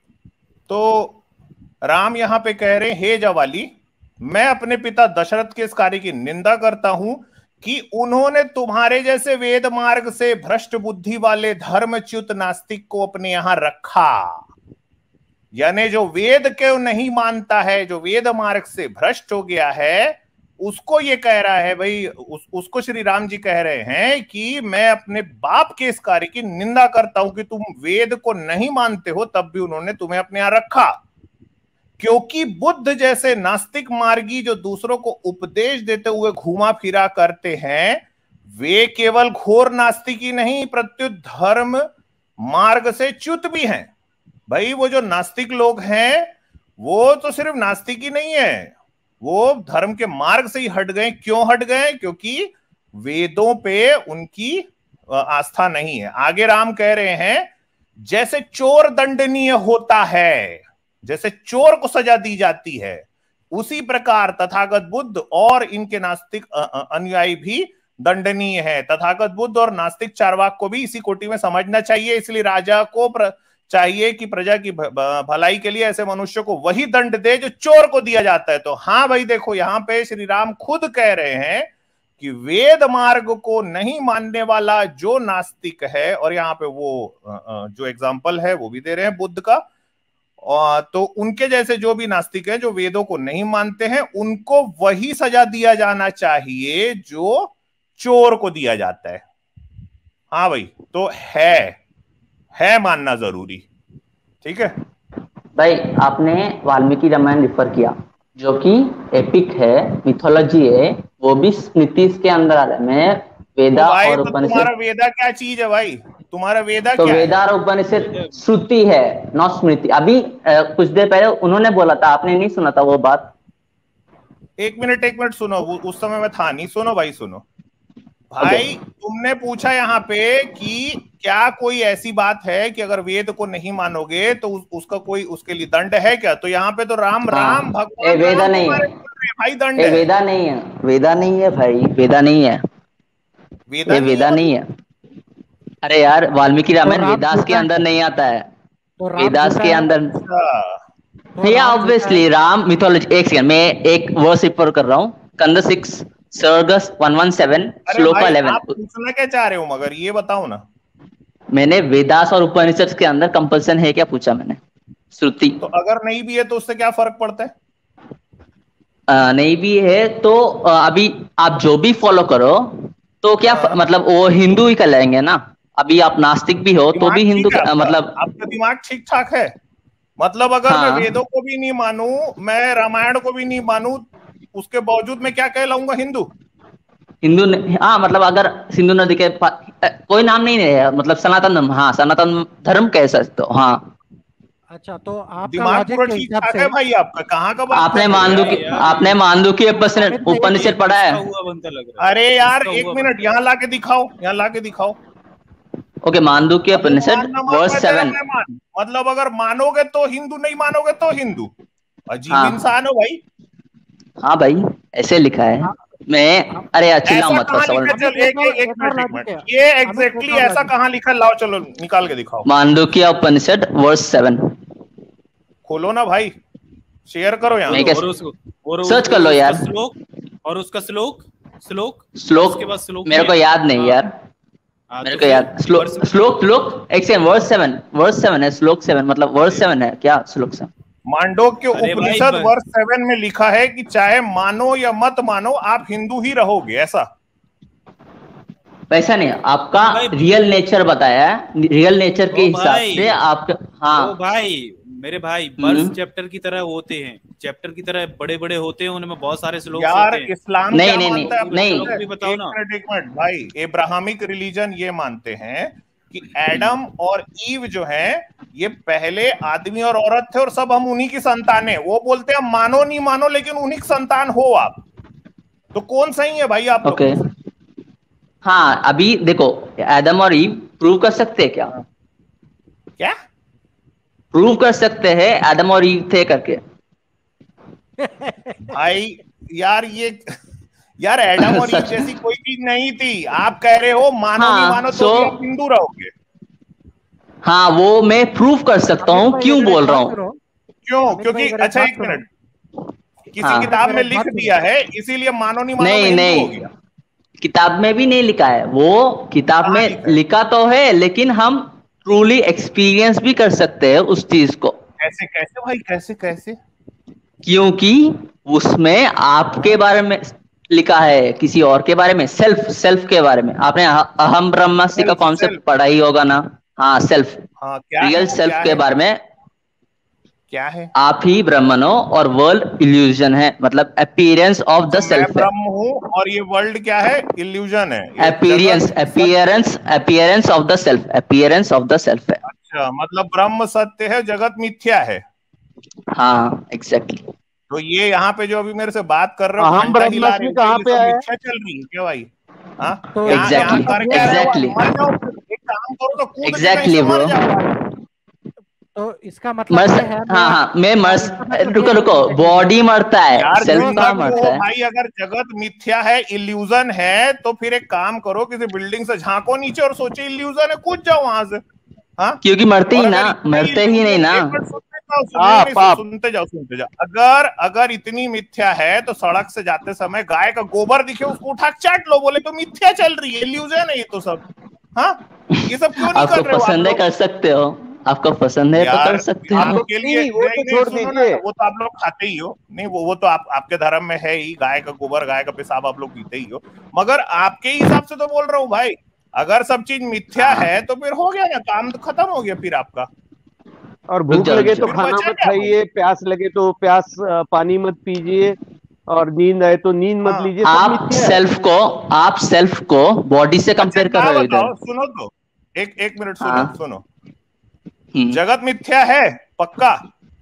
तो राम यहाँ पे कह रहे हैं, हे जवाली, मैं अपने पिता दशरथ के इस कार्य की निंदा करता हूं कि उन्होंने तुम्हारे जैसे वेद मार्ग से भ्रष्ट बुद्धि वाले धर्मच्युत नास्तिक को अपने यहां रखा। यानी जो वेद को नहीं मानता है, जो वेद मार्ग से भ्रष्ट हो गया है, उसको ये कह रहा है भाई, उस, उसको श्री राम जी कह रहे हैं कि मैं अपने बाप के इस कार्य की निंदा करता हूं कि तुम वेद को नहीं मानते हो, तब भी उन्होंने तुम्हें अपने यहां रखा। क्योंकि बुद्ध जैसे नास्तिक मार्गी जो दूसरों को उपदेश देते हुए घुमा फिरा करते हैं, वे केवल घोर नास्तिक ही नहीं, प्रत्युत धर्म मार्ग से च्युत भी हैं। भाई वो जो नास्तिक लोग हैं, वो तो सिर्फ नास्तिक ही नहीं है, वो धर्म के मार्ग से ही हट गए। क्यों हट गए? क्योंकि वेदों पे उनकी आस्था नहीं है। आगे राम कह रहे हैं, जैसे चोर दंडनीय होता है, जैसे चोर को सजा दी जाती है, उसी प्रकार तथागत बुद्ध और इनके नास्तिक अनुयायी भी दंडनीय है। तथागत बुद्ध और नास्तिक चारवाक को भी इसी कोटि में समझना चाहिए। इसलिए राजा को प्र... चाहिए कि प्रजा की भलाई के लिए ऐसे मनुष्य को वही दंड दे जो चोर को दिया जाता है। तो हाँ भाई देखो, यहाँ पे श्री राम खुद कह रहे हैं कि वेद मार्ग को नहीं मानने वाला जो नास्तिक है, और यहाँ पे वो जो एग्जाम्पल है वो भी दे रहे हैं बुद्ध का, तो उनके जैसे जो भी नास्तिक है जो वेदों को नहीं मानते हैं, उनको वही सजा दिया जाना चाहिए जो चोर को दिया जाता है। हाँ भाई, तो है है मानना जरूरी, ठीक है भाई। आपने वाल्मीकि रामायण रिफर किया, जो कि एपिक है, मिथोलॉजी है, वो भी स्मृति के अंदर आ रहा है। मैं वेदा तो भाई, और तो उपनिषद, तुम्हारा वेदा क्या चीज है भाई? तुम्हारा वेदा तो क्या वेदा है? और उपनिषद श्रुति है, नॉट स्मृति। अभी आ, कुछ देर पहले उन्होंने बोला था, आपने नहीं सुना था वो बात? एक मिनट एक मिनट सुनो, उस समय मैं था नहीं। सुनो भाई, सुनो भाई, तुमने पूछा यहाँ पे कि क्या कोई ऐसी बात है कि अगर वेद को नहीं मानोगे तो उस, उसका कोई उसके लिए दंड है क्या? तो यहाँ पे तो राम हाँ, राम भगवान वेदा राम नहीं है भाई, दंड ए, है। वेदा नहीं है, वेदा नहीं है भाई, वेदा नहीं है, वेदा ये नहीं वेदा है नहीं है। अरे यार, वाल्मीकि रामायण वेदास के अंदर नहीं आता है, वेदास के अंदर। भैया ऑब्वियसली राम मिथोलॉजी। एक सेकंड, मैं एक वर्स रिफर कर रहा हूँ, कंद सिक्स सर्ग एक सौ सत्रह श्लोक ग्यारह। आप पूछना क्या चाह रहे हो मगर, ये बताओ ना। मैंने वेदास और उपनिषद के अंदर कंपल्सन है क्या पूछा मैंने, श्रुति। तो अगर नहीं भी है तो उससे क्या फर्क पड़ता है? आ, नहीं भी है तो आ, अभी आप जो भी फॉलो करो तो क्या फ, मतलब वो हिंदू ही कहलाएंगे ना। अभी आप नास्तिक भी हो तो भी हिंदू, मतलब आपका दिमाग ठीक ठाक है? मतलब अगर हाँ, मैं वेदों को भी नहीं मानूं, मैं रामायण को भी नहीं मानूं, उसके बावजूद मैं क्या कहलाऊंगा? हिंदू? हिंदू हाँ मतलब अगर सिंधु नदी के कोई नाम नहीं है, मतलब सनातन धर्म, हाँ सनातन धर्म कह सकते हो। हाँ अच्छा, तो आपका दिमाग लॉजिक पूरा के ठीक हिसाब ठाक से है भाई आपका, कहाँ का बात आपने कर रहे हो मांडू यार? की आपने मांडू की उपनिषद उपनिषद पढ़ा है? इसका हुआ बनता लग रहा है। अरे यार इसका एक हुआ मिनट, बनता यहाँ लाके दिखाओ, यहाँ लाके दिखाओ। ओके, मांडू की अब वो उपनिषद मानना मान, वर्स मैं तेरा सेवन। मैं मान, मतलब अगर मानोगे तो हिंदू, नहीं मानोगे तो हिंदू। अजीब हाँ इंसान हो भाई। हाँ भाई ऐसे लिखा है। मैं अरे यार चिल्लाओ ऐसा मत कहाँ बस। लिखा? अमित, चल एक एक और एक एक एक और मिनट एक लॉजिक मिनट, है ये अमित, एक एग्जैक्टली और ऐसा लॉजिक। कहाँ लिखा? लाओ चलो निकाल के दिखाओ। मांडू की उपनिषद वर्स सेवन। खोलो ना भाई, शेयर करो यहाँ मैं पे। और उसको और सर्च कर लो उसका यार। श्लोक और उसका श्लोक श्लोक श्लोक उसके बाद श्लोक मेरे को में- याद नहीं हाँ, यार, हाँ, मेरे तो को फिर याद। श्लोक वर्ष- श्लोक श्लोक एक second, verse seven verse seven है, श्लोक सेवन मतलब वर्स सेवन है क्या? श्लोक सेवन मांडोक्य अरे भाई, उपनिषद ब- वर्ष सेवन में लिखा है कि चाहे मानो या मत मानो आप हिंदू ही रहोगे, ऐसा। वैसा नहीं, आपका भाई- रियल नेचर बताया है, रियल नेचर के ओ हिसाब भाई, से आपका। हाँ ओ भाई मेरे भाई, हम्म। वर्ष चैप्टर की तरह होते हैं, चैप्टर की तरह बड़े बड़े होते हैं, उनमें बहुत सारे श्लोक यार होते हैं। इस्लाम नहीं, क्या नहीं, मानता है? नहीं, आपको पता है? भी बताओ एक ना। मिनट एक मिनट भाई, एब्राहमिक रिलीजन ये मानते हैं कि एडम और ईव जो है ये पहले आदमी और औरत थे और सब हम उन्हीं की संतान है। वो बोलते हैं मानो नहीं मानो लेकिन उन्हीं की संतान हो आप। तो कौन सही है भाई आप लोग? ओके हाँ अभी देखो, एडम और ईव प्रूव कर सकते हैं क्या? क्या प्रूव कर सकते हैं एडम और ईव थे करके? भाई यार ये यार एडम और ईव जैसी कोई चीज नहीं थी। आप कह रहे हो मानो हाँ, नहीं मानो तो so- भी आप हिंदू रहोगे। हाँ वो मैं प्रूव कर सकता हूँ, क्यों बोल रहा हूँ? क्यों? अमित क्योंकि भाई, अगर एक अच्छा बात एक सुनो। मिनट, किसी हाँ। किताब में अगर एक लिख बात सुनो। दिया है इसीलिए मानो नहीं मानो नहीं में हिंदू हो नहीं गया। किताब में भी नहीं लिखा है वो, किताब कहाँ में लिखा है? लिखा तो है लेकिन हम ट्रूली एक्सपीरियंस भी कर सकते हैं उस चीज को। कैसे कैसे भाई, कैसे कैसे? क्योंकि उसमें आपके बारे में लिखा है, किसी और के बारे में, सेल्फ सेल्फ के बारे में। आपने अह- अहम ब्रह्मास्मि का Self, कॉन्सेप्ट self. पढ़ा ही होगा ना? हाँ सेल्फ, हाँ क्या रियल है? सेल्फ क्या के है? बारे में। क्या है? आप ही ब्रह्मन हो और वर्ल्ड इल्यूजन है, मतलब अपीयरेंस ऑफ द तो मैं सेल्फ है। ब्रह्म हूँ और ये वर्ल्ड क्या है? इल्यूजन है। ये अपीयरेंस जगत appearance appearance of the self, appearance of the self है। अच्छा, मतलब ब्रह्म सत्य है, जगत मिथ्या है। हाँ एग्जैक्टली। तो ये यहाँ पे जो अभी मेरे से बात कर रहे हो, अहम घंटा हिला रहे ब्रह्मास्मि हो, कहाँ ये पे सब आया? मिथ्या चल रही है क्या भाई? हाँ तो यहाँ Exactly, यहाँ कर क्या रहे हो? exactly. मर जाओ, एक काम करो तो कूद के Exactly, कहीं से मर bro. जाओ। तो इसका मतलब मर्स ये है, हाँ हाँ मैं मर्स इसका मतलब रुको ये है रुको कि- बॉडी मरता है, यार सेल्फ जिंदा कहाँ क्यों मरता हो है? भाई? अगर जगत मिथ्या है, इल्यूजन है, तो फिर एक काम करो, किसी बिल्डिंग से झांको नीचे और सोचे इल्यूजन है, कूद जाओ वहां से। हाँ क्योंकि मरते ही और ना, अगर इतना मरते ही नहीं ना। एक मिनट सुनते जाओ, सुन- हाँ, नहीं, नहीं, पाप। सुनते जाओ सुनते जाओ। अगर अगर इतनी मिथ्या है तो सड़क से जाते समय गाय का गोबर दिखे उसको उठा के चाट लो, बोले तो मिथ्या चल रही है, इल्यूजन है ये तो सब। हाँ ये सब क्यों नहीं आपको कर रहे हो आप पसंद है लोग? कर सकते हो, आपको पसंद है तो यार कर सकते आप हो। लोग के लिए नहीं, वो नहीं, तो नहीं, छोड़ सुनो ना, दीजिए। वो तो आप लोग खाते ही हो। नहीं वो वो तो आप आपके धर्म में है ही, गाय का गोबर गाय का पेशाब आप लोग पीते ही हो। मगर आपके हिसाब से तो बोल रहा हूँ भाई, अगर सब चीज मिथ्या है तो फिर हो गया ना, काम तो खत्म हो गया फिर आपका। और भूख जाओ, लगे रुक तो जाओ। खाना फिर मत बचा क्या खाइए, प्यास लगे तो प्यास अ, पानी मत पीजिए, और नींद आए तो नींद मत हाँ। लीजिए। सब आप मिथ्या है। सेल्फ को आप सेल्फ को बॉडी से कंपेयर अच्छा, कर क्या रहे हो बताओ, इधर। सुनो तो, एक एक मिनट सुनो हाँ। सुनो। हम्म जगत मिथ्या है पक्का?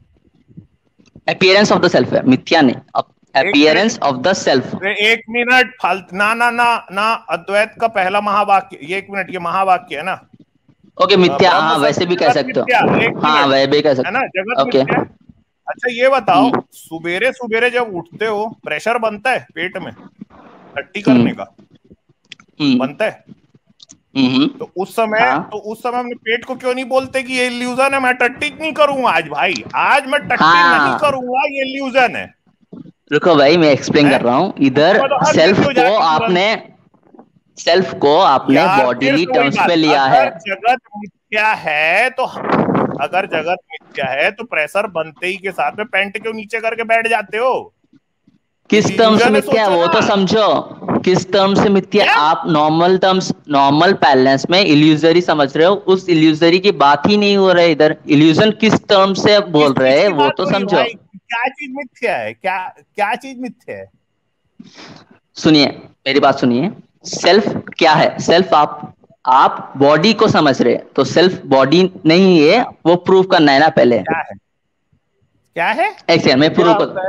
अपीयरेंस ऑफ द सेल्फ है, मिथ्या नहीं, अपीयरेंस ऑफ द सेल्फ। अरे एक मिनट फालतू ना ना ना ना अद्वैत का पहला महावाक्य, ये एक मिनट, ये महावाक्य है ना? ओके मिथ्या, ब्रह्म हाँ सत्य, वैसे भी कह जगत सकते मिथ्या, हो। एक हाँ मिनट, वैसे भी कह है सकते ना, हो। जगत ओके मिथ्या। अच्छा ये बताओ, हम्म। सुबेरे सुबेरे जब उठते हो प्रेशर बनता है पेट में टट्टी करने का? हम्म बनता है? हम्म तो उस समय हाँ। तो उस समय अपने पेट को क्यों नहीं बोलते कि ये इल्यूजन है, मैं टट्टी नहीं करूंगा आज भाई, आज मैं टट्टी हाँ। नहीं करूंगा, ये इल्यूजन है। रुको भाई मैं एक्सप्लेन है? कर रहा हूँ इधर। तो हर सेल्फ वीडियो को जाके तुरंत- आपने सेल्फ को आपने यार, फिर बॉडीली से वही टर्म्स बात, पे लिया अगर है। जगत मिथ्या है तो अगर जगत मिथ्या है तो प्रेशर बनते ही के साथ में पैंट क्यों नीचे करके बैठ जाते हो? किस टर्म से Illusion है, मिथ्या है सोचो वो ना। तो समझो, किस टर्म से मिथ्या? क्या? आप नॉर्मल टर्म्स, नॉर्मल बैलेंस में इल्यूजरी समझ रहे हो, उस इल्यूजरी की बात ही नहीं हो रहा है इधर। इल्यूजन किस टर्म से बोल किस रहे चीज हैं की वो बात तो हो रही है समझो। भाई? क्या चीज मिथ्या है? क्या क्या चीज मिथ्या है? सुनिए मेरी बात सुनिए, सेल्फ क्या है? सेल्फ आप आप बॉडी को समझ रहे, तो सेल्फ बॉडी नहीं है, वो प्रूव करना है ना पहले। क्या है क्या है एक सेकंड मैं प्रूव कर,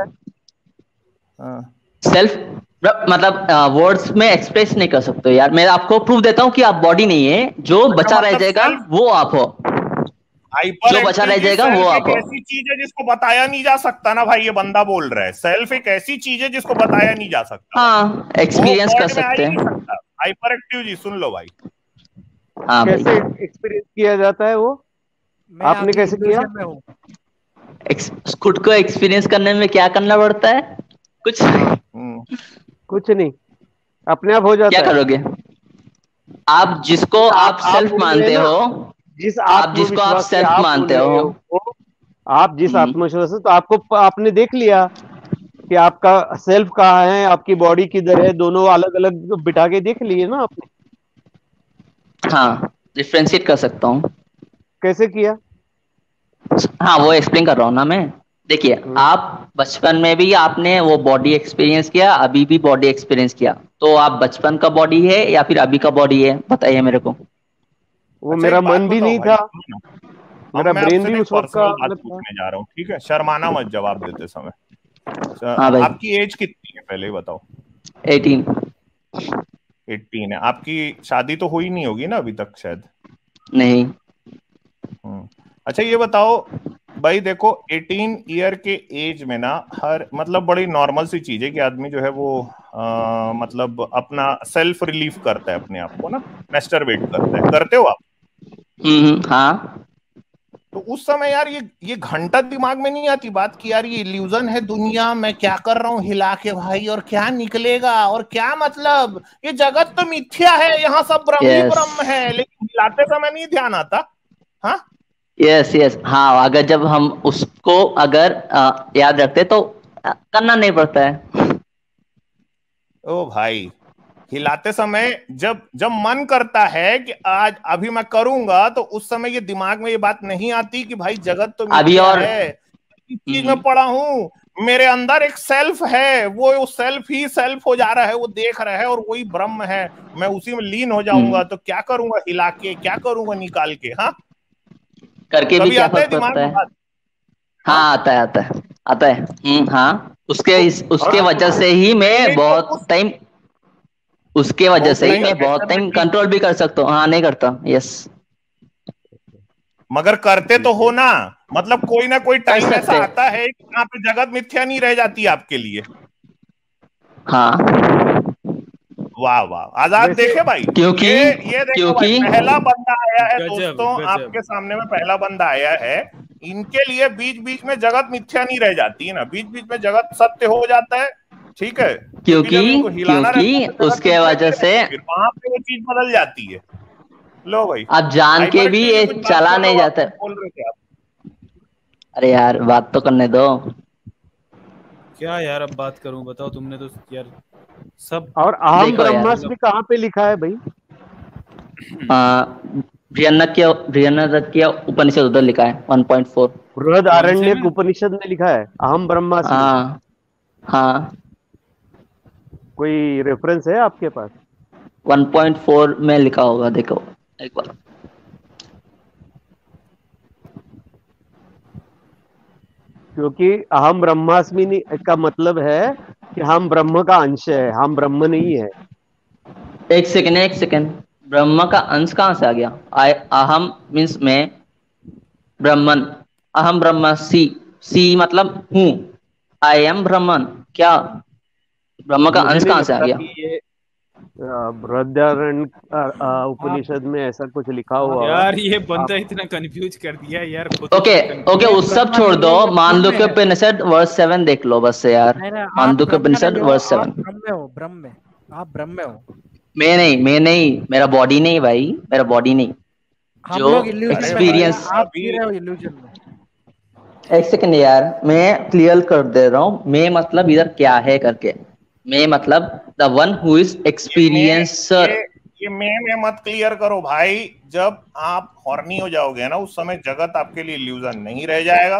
सेल्फ मतलब वर्ड्स में एक्सप्रेस नहीं कर सकते यार। मैं आपको प्रूफ देता हूँ कि आप बॉडी नहीं है, जो बचा रह जाएगा वो आप हो, जो बचा रह जाएगा वो आप हो। ऐसी चीज है जिसको बताया नहीं जा सकता ना भाई, ये बंदा बोल रहा है सेल्फ एक ऐसी चीज है जिसको बताया नहीं जा सकता। हाँ, एक्सपीरियंस कर सकते हैं। हाइपर एक्टिव जी सुन लो भाई। हाँ, कैसे एक्सपीरियंस किया जाता है वो? आपने कैसे किया? खुद को एक्सपीरियंस करने में क्या करना पड़ता है? कुछ कुछ नहीं, अपने आप हो जाता है। क्या करोगे आप? जिसको आप, आप सेल्फ मानते हो, जिस आप जिसको आप सेल्फ मानते हो, आप जिस आत्मविश्वास, तो आपको आपने देख लिया कि आपका सेल्फ कहाँ है, आपकी बॉडी किधर है, दोनों अलग अलग बिठा के देख लिए ना आपने। हाँ, डिफरेंशिएट कर सकता हूँ। कैसे किया? हाँ, वो एक्सप्लेन कर रहा हूँ ना मैं। देखिए, आप बचपन में भी आपने वो बॉडी एक्सपीरियंस किया, अभी भी बॉडी एक्सपीरियंस किया, तो आप बचपन का बॉडी है या फिर अभी का बॉडी है, बताइए मेरे को। वो अच्छा, मेरा मन भी नहीं था, मेरा ब्रेन भी उस वक्त का। बात पूछने जा रहा हूँ, ठीक है? शर्माना मत जवाब देते समय। हाँ भाई। आपकी एज कितनी है पहले बताओ? एटीन। एटीन है। आपकी शादी तो हुई नहीं होगी ना अभी तक शायद? नहीं। अच्छा ये बताओ भाई, देखो अठारह ईयर के एज में ना हर मतलब बड़ी नॉर्मल सी चीज है कि आदमी जो है वो आ, मतलब अपना सेल्फ रिलीफ करता है अपने आप को ना, मैस्टरबेट करता है। करते हो आप? हम्म, हाँ। तो उस समय यार ये ये घंटा दिमाग में नहीं आती बात कि यार ये इल्यूजन है दुनिया, मैं क्या कर रहा हूँ हिला के भाई, और क्या निकलेगा, और क्या मतलब ये जगत तो मिथ्या है, यहाँ सब ब्रह्म ही ब्रह्म है, लेकिन हिलाते समय नहीं ध्यान आता। हाँ यस यस हाँ, अगर जब हम उसको अगर आ, याद रखते तो करना नहीं पड़ता है। ओ भाई, हिलाते समय जब जब मन करता है कि आज अभी मैं करूंगा, तो उस समय ये दिमाग में ये बात नहीं आती कि भाई जगत तो अभी और है, इस चीज में पड़ा हूं, मेरे अंदर एक सेल्फ है, वो सेल्फ ही सेल्फ हो जा रहा है, वो देख रहा है और वही ब्रह्म है, मैं उसी में लीन हो जाऊंगा, तो क्या करूंगा हिला के, क्या करूंगा निकाल के? हाँ करके भी क्या फर्क पड़ता है? हाँ आता है आता है आता है हम्म हाँ, उसके इस, उसके वजह से ही मैं बहुत टाइम उसके वजह से ही मैं बहुत टाइम कंट्रोल भी कर सकता हूँ। हाँ नहीं करता। यस, मगर करते तो हो ना, मतलब कोई ना कोई टाइम ऐसा आता है कि यहाँ पे जगत मिथ्या नहीं रह जाती आपके लिए। हाँ वाह वाह आजाद, देखे भाई, क्योंकि ये, ये देखो क्योंकि भाई, पहला बंदा आया है दोस्तों आपके सामने में, पहला बंदा आया है। इनके लिए बीच बीच में जगत मिथ्या नहीं रह जाती है ना, बीच बीच में जगत सत्य हो जाता है, ठीक है? क्योंकि क्योंकि उसके वजह से वहां पे वो चीज बदल जाती है। लो भाई, आप जान के भी ये चला नहीं जाता। बोल रहे थे आप? अरे यार बात तो करने दो। क्या यार अब बात करूं, बताओ तुमने तो यार सब। और अहम ब्रह्मास्मि कहाँ पे लिखा है भाई? बृहन्नदकीय उपनिषद उधर लिखा है one point four. Brihadaranyaka Upanishad में लिखा है अहम ब्रह्मास्मि। हाँ हाँ, कोई रेफरेंस है आपके पास? वन पॉइंट फोर में लिखा होगा, देखो एक बार। क्योंकि अहम ब्रह्मास्मि का मतलब है कि हम ब्रह्म का अंश है, हम ब्रह्म नहीं है। एक सेकंड एक सेकंड, ब्रह्म का अंश कहाँ से आ गया? आई अहम मीन्स में ब्रह्मन, अहम ब्रह्म सी सी मतलब हूँ, आई एम ब्रह्मन, क्या ब्रह्म का अंश कहाँ से आ गया? बृहदारण्य उपनिषद में ऐसा कुछ लिखा हुआ यार, ये बंदा इतना कंफ्यूज कर दिया यार। ओके ओके, उस सब छोड़ दो, मांडुक्य उपनिषद वर्स सेवन देख लो बस यार। Mandukya Upanishad verse seven. ब्रह्म हो, ब्रह्म में आप ब्रह्म हो। मैं नहीं मैं नहीं मेरा बॉडी नहीं भाई, मेरा बॉडी नहीं, जो एक्सपीरियंस। आप जी रहे हो इल्यूजन में। एक सेकंड यार, मैं क्लियर कर दे रहा हूँ। मैं मतलब इधर क्या है करके, मैं मतलब the one who is experiencer. ये मैं में मत क्लियर करो भाई, जब आप हॉर्नी हो जाओगे ना उस समय जगत आपके लिए इल्यूजन नहीं रह जाएगा,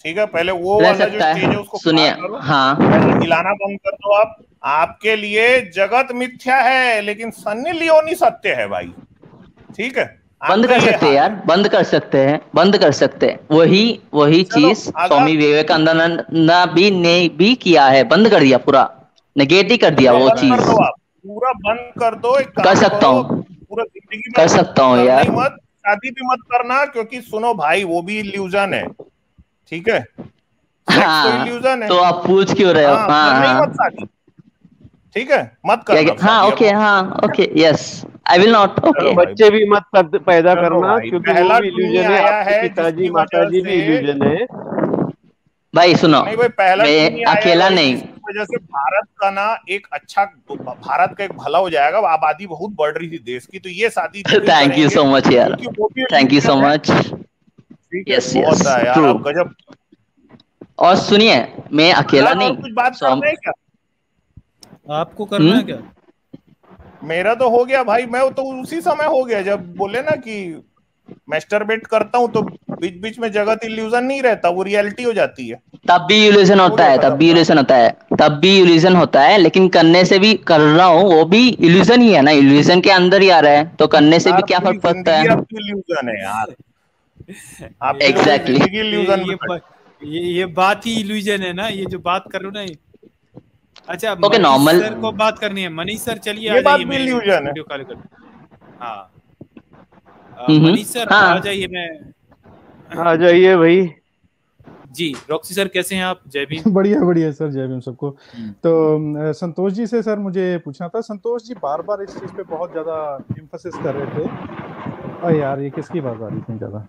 ठीक है, पहले वो रह वाला जो सकता स्टेज है है। उसको सुनिए, पार करो, हाँ पहले हिलाना बंद कर दो आप। आपके लिए जगत मिथ्या है लेकिन सन्नी लियोनी सत्य है भाई, ठीक है। बंद आपका कर ये सकते हैं हाल यार, है। बंद कर सकते हैं, बंद कर सकते हैं। वही वही चलो चीज स्वामी अगर विवेकानंद ने भी ने भी किया है, बंद कर दिया, पूरा नेगेटिव कर दिया पूरा वो बंद चीज। कर दो आप, पूरा बंद कर दो। एक कर काम सकता करो, हूँ, पूरा जिंदगी में कर सकता हूँ करना ही यार। मत, शादी भी मत करना, क्योंकि सुनो भाई वो भी इल्यूजन है, ठीक है। सेक्स तो हाँ, इल्यूजन है। तो आप पूछ क्यों रहे हो? हाँ, हाँ करना ही मत हाँ, शादी, ठीक है, मत क्या करना क्या? हाँ शादी अब। ओके, हाँ okay, yes I will not, चलो ओके। भाई, बच्चे भी मत पद- पैदा चलो करना, भाई, क्योंकि वो पहला भी टुन्नी इल्यूजन है, आया आपके है पिताजी जिसकी वजह माताजी भी से, इल्यूजन है। भाई सुनो, नहीं भाई, पहला मैं टुन्नी आया है अकेला भाई नहीं। जिसकी वजह से भारत का ना एक अच्छा, भारत का एक भला हो जाएगा। आबादी बहुत बढ़ रही थी देश की, तो ये शादी जरूर थैंक यू करेंगे, सो मच यार, क्योंकि वो भी थैंक यू सो इल्यूजन है, मच। ठीक है। यस बहुत यस है यार, ट्रू। आप गजब। और सुनिए, मैं अकेला आजाद, और नहीं। कुछ बात सो करना है क्या? आपको करना है क्या? मेरा तो हो गया भाई, मैं तो उसी समय हो गया जब बोले ना कि मैस्टरबेट करता हूँ तो बीच बीच में जगत इल्यूजन नहीं रहता, वो रियलिटी हो जाती है। तब भी इल्यूजन हो होता गया है, तब खत्म भी काम। इल्यूजन होता है, तब भी इल्यूजन होता है, लेकिन करने से भी कर रहा हूँ, वो भी इल्यूजन ही है ना, इल्यूजन के अंदर ही आ रहा है, तो करने से भी यार क्या पूरी फर्क पड़ता जिंदगी है? आपकी इल्यूजन है यार, आपकी तो पूरी एग्जैक्टली जिंदगी ये इल्यूजन ये, में बा, ये ये बात ही इल्यूजन है ना, ये जो बात कर रहे हो ना ये। अच्छा, ओके मनीष नॉर्मल। सर को बात करनी है। मनीष सर चलिए ये आ बात जाइए, भी मैं इल्यूजन है। वीडियो कॉल कर। हाँ, अ, हम्म मनीष सर आ हाँ, जाइए। मैं आ जाइए भाई। जी, रॉक्सी सर कैसे हैं आप? जय भीम। बढ़िया बढ़िया सर, जय भीम सबको। तो अ, संतोष जी से सर मुझे पूछना था। संतोष जी बार बार इस चीज पे बहुत ज्यादा एम्फसिस कर रहे थे। अरे यार ये किसकी बात आ रही थी ज्यादा?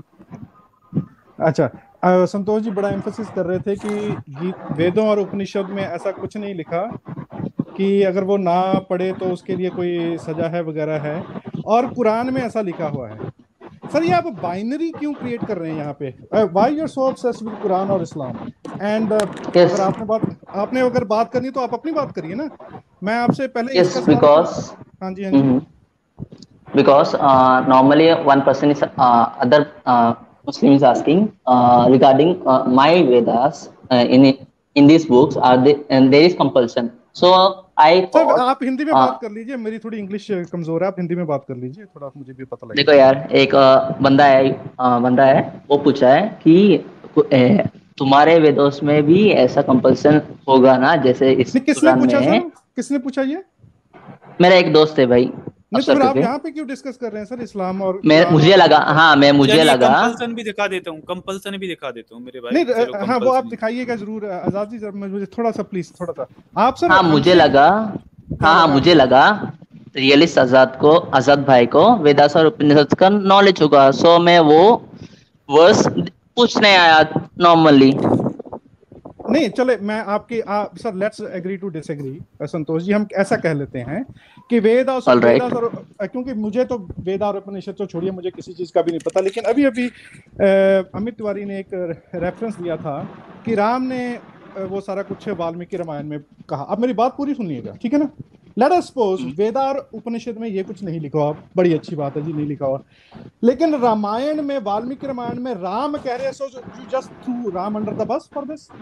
अच्छा, अ, संतोष जी बड़ा एम्फसिस कर रहे थे कि गीत, वेदों और उपनिषद में ऐसा कुछ नहीं लिखा कि अगर वो ना पढ़े तो उसके लिए कोई सजा है वगैरह है, और कुरान में ऐसा लिखा हुआ है। सर ये आप बाइनरी क्यों क्रिएट कर रहे हैं यहाँ पे? Why you are so obsessed with Quran और इस्लाम? एंड यस अगर आपने बात आपने अगर बात करनी तो आप अपनी बात करिए ना, मैं आपसे पहले यस, इसका सवाल। बिकॉज हाँ जी हाँ जी। because uh, normally one person is uh, other uh, Muslim is asking uh, regarding uh, my Vedas uh, in in these books are they, and there is compulsion, so I sir thought आप हिंदी में uh, बात कर लीजिए, मेरी थोड़ी English कमजोर है, आप हिंदी में बात कर लीजिए, थोड़ा मुझे भी पता देखो लगेगा। यार, एक uh, बंदा है, uh, बंदा है, वो पूछा है कि eh, तुम्हारे वेदोस में भी ऐसा कंपल्सन होगा ना जैसे इस नहीं, किसने कुरान पूछा में है? सर? किसने पूछा ये? मेरा एक दोस्त है भाई। नहीं तो अफसर फिर आप करके। यहाँ पे क्यों डिस्कस कर रहे हैं सर, इस्लाम और मैं कुरान मुझे और लगा, वेद का? हाँ मैं मुझे चलिए लगा कंपल्सन भी दिखा देता हूँ, कंपल्सन भी दिखा देता हूँ मेरे भाई। नहीं चलो अ, हाँ वो आप कंपल्सन। दिखाइएगा जरूर। आजाद जी सर मुझे थोड़ा सा प्लीज, थोड़ा सा आप सर हाँ मुझे हमसे लगा, क्या हाँ हाँ लगा मुझे आपको? लगा रियलिस्ट आजाद को, आजाद भाई को वेदास और उपनिषद का नॉलेज होगा, सो मैं वो वर्स पूछने आया नॉर्मली। नहीं चले, मैं आपकी आप sir let's agree to disagree. Santosh ji हम ऐसा कह लेते हैं कि वेद और All right. वेदास और, क्योंकि मुझे तो वेद और उपनिषद तो छोड़िए, मुझे किसी चीज का भी नहीं पता, लेकिन अभी अभी अ, अमित तिवारी ने एक रेफरेंस दिया था कि राम ने अ, वो सारा कुछ वाल्मीकि रामायण में कहा। अब मेरी बात पूरी सुनिएगा, ठीक है ना? लेट अस सपोज वेद और उपनिषद में ये कुछ नहीं लिखा हुआ, बड़ी अच्छी बात है जी, नहीं लिखा हुआ, लेकिन रामायण में, वाल्मीकि रामायण में राम कह रहे हैं, so you just throw Ram under the bus for this?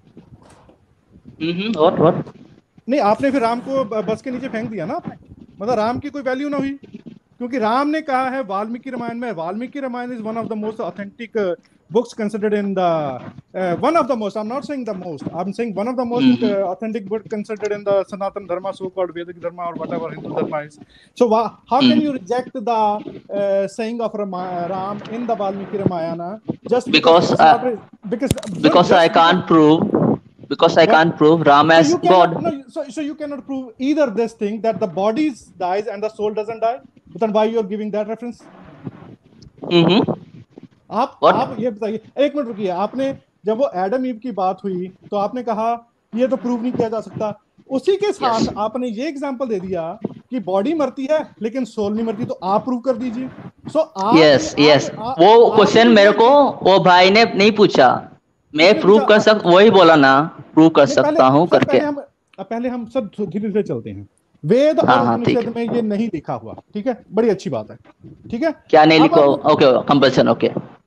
Hmm what what? नहीं, आपने फिर राम को बस के नीचे फेंक दिया ना आपने, मतलब राम की कोई वैल्यू ना हुई, क्योंकि राम ने कहा है वाल्मीकि रामायण में। Valmiki Ramayana is one of the most authentic books considered in the uh, one of the most, I'm not saying the most, I'm saying one of the most Mhm. uh, authentic book considered in the Sanatan Dharma, so called Vedic Dharma, or whatever Hindu Dharma is. So wha- how can you reject the uh, saying of Rama- Ram in the Valmiki Ramayana just because, Because it's uh, not re- because because just I can't prove, because I What? can't prove Ram so as you cannot, God. no, so, so you cannot prove either this thing that the body dies and the soul doesn't die, but then why you're giving that reference? Hmm आप What? आप ये बताइए, एक minute रुकिए। आपने जब वो Adam ewe की बात हुई तो आपने कहा ये तो प्रूव नहीं किया जा सकता, उसी के साथ Yes. आपने ये एग्जांपल दे दिया कि बॉडी मरती है लेकिन सोल नहीं मरती, तो आप प्रूव कर दीजिए। सो आप यस यस, आप- आप- वो आप- क्वेश्चन आप- मेरे को वो भाई ने नहीं पूछा, मैं किसने प्रूव पूछा? कर सक वही बोला ना, प्रूव कर नहीं, सकता हूँ सर, करके। पहले हम पहले हम सब धीरे धीरे चलते हैं। वेद हाँ, और हाँ, ठीक उपनिषद में ये नहीं लिखा हुआ, ठीक है, बड़ी अच्छी बात है, ठीक है। क्या नहीं अब लिखो? आप- ओके कंपल्सन, ओके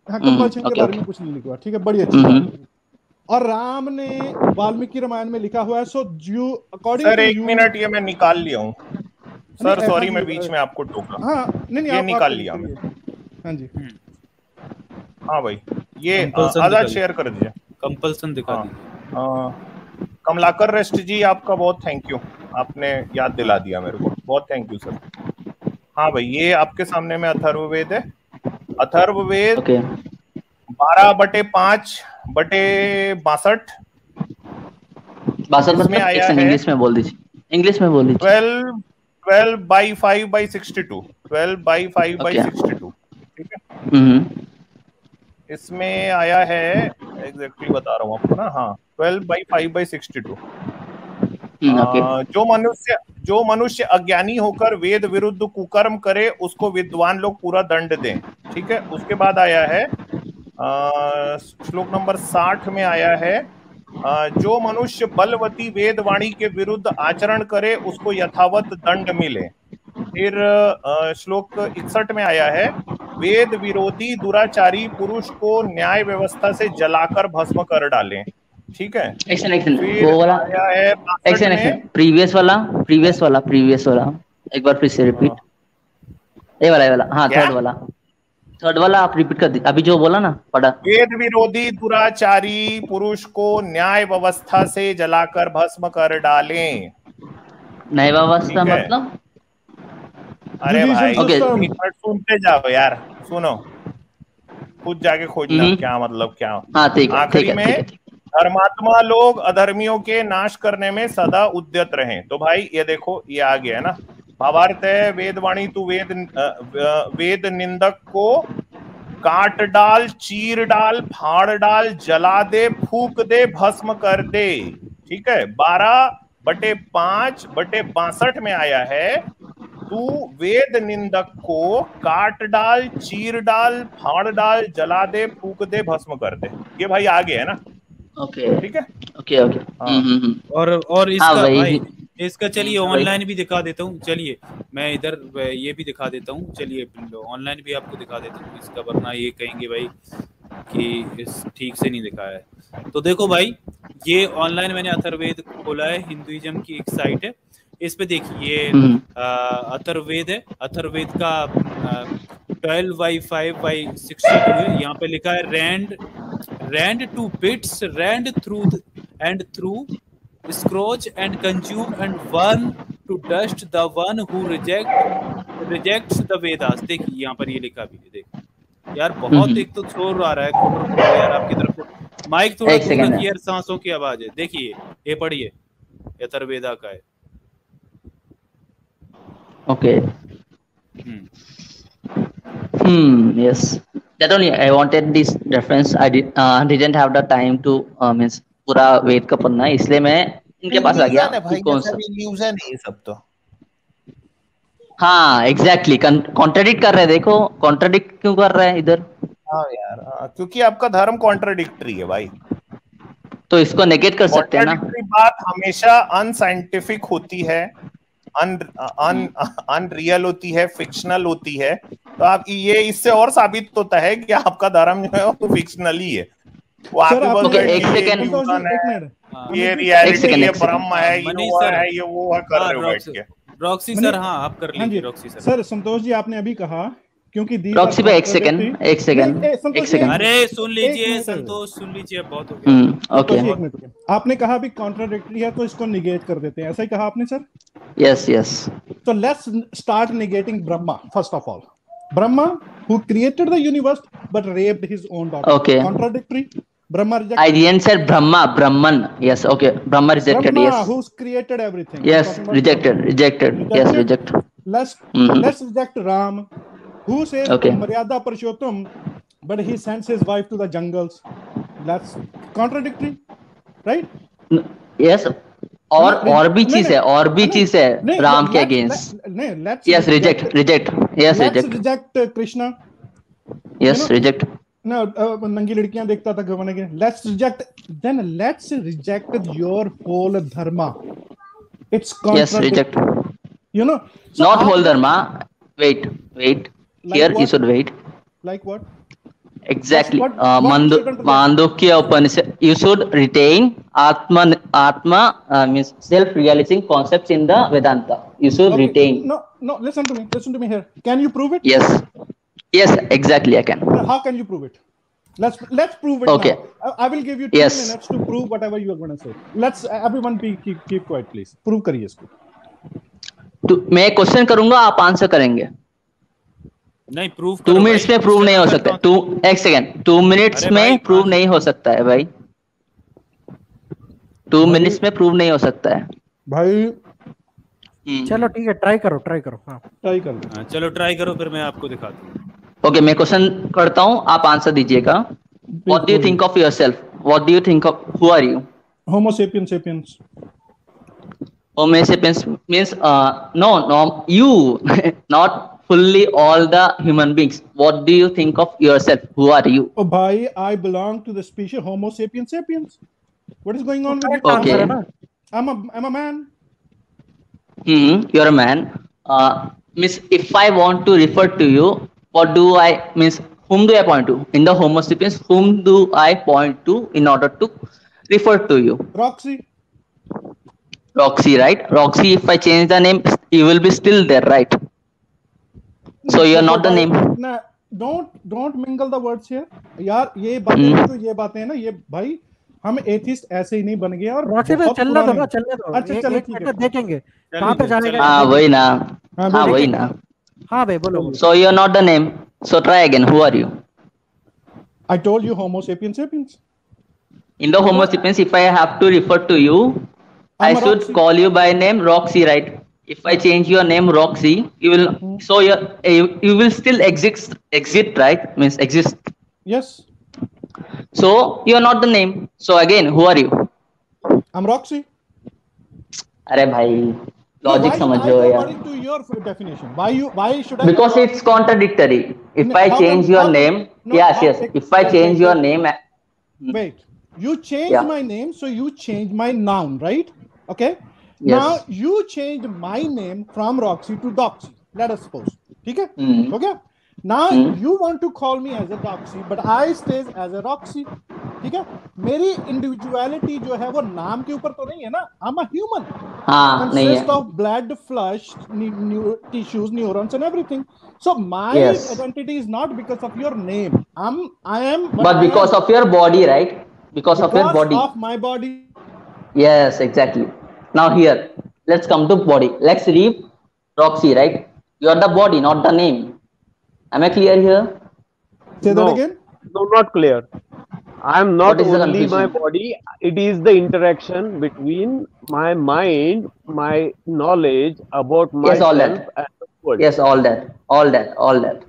हाँ कंपल्शन के बारे में कुछ नहीं लिखा, ठीक है, बड़ी अच्छी बात। और राम ने वाल्मीकि रामायण में लिखा हुआ है, सो यू अकॉर्डिंग सर एक मिनट, ये मैं निकाल लिया हूँ सर, सॉरी मैं बीच में आपको टोका। हाँ नहीं नहीं, ये आप, निकाल आप लिया मैं। हाँ जी, हाँ भाई, ये आजाद शेयर कर दीजिए, कंपल्सन दिखा दीजिए। कमलाकर रेस्ट जी, आपका बहुत थैंक यू, आपने याद दिला दिया मेरे को, बहुत थैंक यू सर। हाँ भाई, ये आपके सामने में अथर्ववेद है। अथर्ववेद okay. बारह बटे पांच बटे बासठ बासठ मतलब आया है, इंग्लिश में बोल दीजिए, इंग्लिश में बोल दीजिए। Twelve twelve by five by sixty two twelve by five by sixty two ठीक है। इसमें आया है, एग्जैक्टली बता रहा हूँ आपको ना, हाँ twelve by five by sixty two जो मनुष्य जो मनुष्य अज्ञानी होकर वेद विरुद्ध कुकर्म करे उसको विद्वान लोग पूरा दंड दें, ठीक है। उसके बाद आया है श्लोक नंबर साठ में आया है, आ, जो मनुष्य बलवती वेद वाणी के विरुद्ध आचरण करे उसको यथावत दंड मिले। फिर श्लोक इकसठ में आया है, वेद विरोधी दुराचारी पुरुष को न्याय व्यवस्था से जलाकर भस्म कर डालें, ठीक है। एक्शन एक्शन वो वाला है एक्शन एक्शन प्रीवियस वाला प्रीवियस वाला प्रीवियस वाला एक बार फिर से रिपीट, ये वाला ये वाला हाँ थर्ड वाला थर्ड वाला आप रिपीट कर दी, अभी जो बोला ना पढ़ा। वेद विरोधी दुराचारी पुरुष को न्याय व्यवस्था से जलाकर भस्म कर डालें। न्याय व्यवस्था मतलब? अरे भाई सुनते जाओ यार, सुनो खुद जाके खोजना क्या मतलब क्या। हाँ ठीक है, आखिरी में धर्मात्मा लोग अधर्मियों के नाश करने में सदा उद्यत रहें। तो भाई ये देखो ये आ गया है ना, भावार्थ है वेदवाणी तू वेद वेद निंदक को काट डाल, चीर डाल, फाड़ डाल, जला दे, फूक दे, भस्म कर दे, ठीक है। बारह बटे पांच बटे बासठ में आया है, तू वेद निंदक को काट डाल, चीर डाल, फाड़ डाल, जला दे, फूक दे, भस्म कर दे। ये भाई आ गया है ना, ओके ठीक है ओके ओके। और और इसका हाँ, भाई इसका चलिए ऑनलाइन भी दिखा देता हूँ, चलिए मैं इधर ये भी दिखा देता हूँ, चलिए ऑनलाइन भी आपको दिखा देता हूँ इसका, वरना ये कहेंगे भाई कि इस ठीक से नहीं दिखाया है। तो देखो भाई, ये ऑनलाइन मैंने अथर्ववेद खोला है, हिंदुइज्म की एक साइट है, इस पे देखिए ये अथर्ववेद है, अथर्ववेद का twelve by five by sixty two है। यहाँ पे लिखा है rend rend to bits, rend through and through scorch and consume and one to dust the one who reject rejects the Vedas. देखिए यहाँ पर ये लिखा भी है, देख यार बहुत एक तो शोर आ रहा है खुटर यार आपकी तरफ, माइक थोड़ा दूर रखिए यार, सांसों की आवाज है। देखिए ये पढ़िए, अथर्ववेदा का है। Okay. Hmm. Hmm. Yes. That only I wanted this reference. I did uh, didn't have the time to uh, means पूरा वेद का पढ़ना, इसलिए मैं इनके पास आ गया कि कौन सा इल्यूजन है ये सब। तो हाँ एग्जैक्टली कॉन्ट्राडिक्ट कर रहे हैं, देखो कॉन्ट्राडिक्ट क्यों कर रहे हैं इधर। हाँ यार हाँ, क्योंकि आपका धर्म कॉन्ट्राडिक्टरी है भाई, तो इसको नेगेट कर सकते हैं ना। बात हमेशा अनसाइंटिफिक होती है, अन अन अनरियल होती है, फिक्शनल होती है। तो आप ये इससे और साबित होता है कि आपका धर्म जो है वो फिक्शनल ही है, वो आपके बस एक सेकंड ये रियलिटी है, ब्रह्म है, ये वो है, ये वो है कर रहे हो बैठ के। रॉक्सी सर हाँ आप कर लीजिए। Roxy sir sir Santosh ji आपने अभी कहा क्योंकि रॉक्सी पे एक सेकंड एक सेकंड एक सेकंड अरे सुन लीजिए संतोष, सुन लीजिए बहुत हो गया। ओके आपने कहा अभी कॉन्ट्राडिक्टरी है तो इसको निगेट कर देते हैं, ऐसा ही कहा आपने सर? Yes yes. तो let's start negating Brahma first of all. Brahma who created the universe but raped his own daughter. Okay. Contradictory. Brahma rejected. I didn't say Brahma. Brahman. Yes. Okay. Brahma rejected. Brahma, yes. who's created everything. Yes. Rejected. Rejected. Rejected. Yes. Reject. Let's mm-hmm. let's reject Ram, who says okay. Maryada Purushottam, but he sends his wife to the jungles. That's contradictory, right? No, yes. और और भी चीज है, और भी चीज है राम के against. Yes reject reject yes reject reject Krishna. Yes reject ना नंगी लड़कियां देखता था गवाने के। Let's reject then let's reject your whole dharma. It's yes reject you know not whole dharma. Wait wait here you should wait like what? Exactly. What- Uh, what Mandu, shouldn't we- Mandukya Upanishad. You should retain Atma, Atma uh, means self-realizing concepts in the Vedanta. You should Okay. retain. No, no. Listen to me. Listen to me here. Can you prove it? Yes. Yes, exactly. I can. How can you prove it? Let's let's prove it Okay. now. I, I will give you two Yes. minutes to prove whatever you are going to say. Let's everyone be keep keep quiet, please. Prove करिए इसको. तो मैं question करूंगा, आप answer करेंगे. नहीं prove two minutes में prove नहीं हो सकता. टू एक सेकेंड टू मिनट्स में प्रूव नहीं हो सकता है भाई. टू मिनट्स में प्रूव नहीं हो सकता है भाई. चलो ठीक है, ट्राई करो ट्राई करो. हाँ ट्राई कर लो. चलो ट्राई करो, फिर मैं आपको दिखाता हूँ. ओके, मैं क्वेश्चन करता हूँ, आप आंसर दीजिएगा. What do you think of yourself? What do you think of, who are you? Homo sapiens sapiens. Homo sapiens means uh, no no you not fully all the human beings. What do you think of yourself? Who are you? Oh, bhai, I belong to the species Homo sapiens sapiens. What is going on with you? Okay. I'm a I'm a man. Hmm, you're a man. Uh, means if I want to refer to you, what do I means? Whom do I point to? In the Homo sapiens, whom do I point to in order to refer to you? Roxy. Roxy, right? Roxy. If I change the name, you will be still there, right? So you're not the name. Nah, don't don't mingle the words here. यार ये बातें तो ये बातें हैं ना, ये भाई हम एथिस्ट ऐसे ही नहीं बन गए. और रोचे भाई चलने दो ना, चलने दो. अच्छा चलो ठीक है, देखेंगे कहाँ पे जाएगा. हाँ वही ना, हाँ वही ना. हाँ भाई बोलो. So you're not the name. So try again. Who are you? I told you Homo sapiens sapiens. In the Homo sapiens, if I have to refer to you, I should Roxy. call you by name Roxy, right? If I change your name Roxy, you will hmm. so you you, you will still exist exist right? Means exist. Yes. So you're not the name. So again, who are you? I'm Roxy. अरे भाई logic समझो यार. According to your definition, why you why should I? Because it's contradictory. If No, I how change can- your how- name, no, yes how- yes. If I wait, change wait, your wait. name, Wait, you change Yeah. my name, so you change my noun, right? Okay. Yes. Now you changed my name from Roxy to Doxy. Let us suppose. ठीक है? Hmm. Okay. Now Hmm. you want to call me as a Doxy, but I stays as a Roxy. ठीक है? मेरी individuality जो है वो नाम के ऊपर तो नहीं है ना. I'm a human. हाँ नहीं Consist है. of blood, flesh, ne- ne- tissues, neurons, and everything. So my Yes. identity is not because of your name. I'm I am. But I because am. of your body, right? Because of your Because body. of my body. Yes, exactly. Now here, let's come to body. Let's leave Roxy, right? You are the body, not the name. Am I clear here? Say No. that again. No, not clear. I am not What is the only my confusion? body. It is the interaction between my mind, my knowledge about Yes, all myself that. and the world. Yes, all that, all that, all that.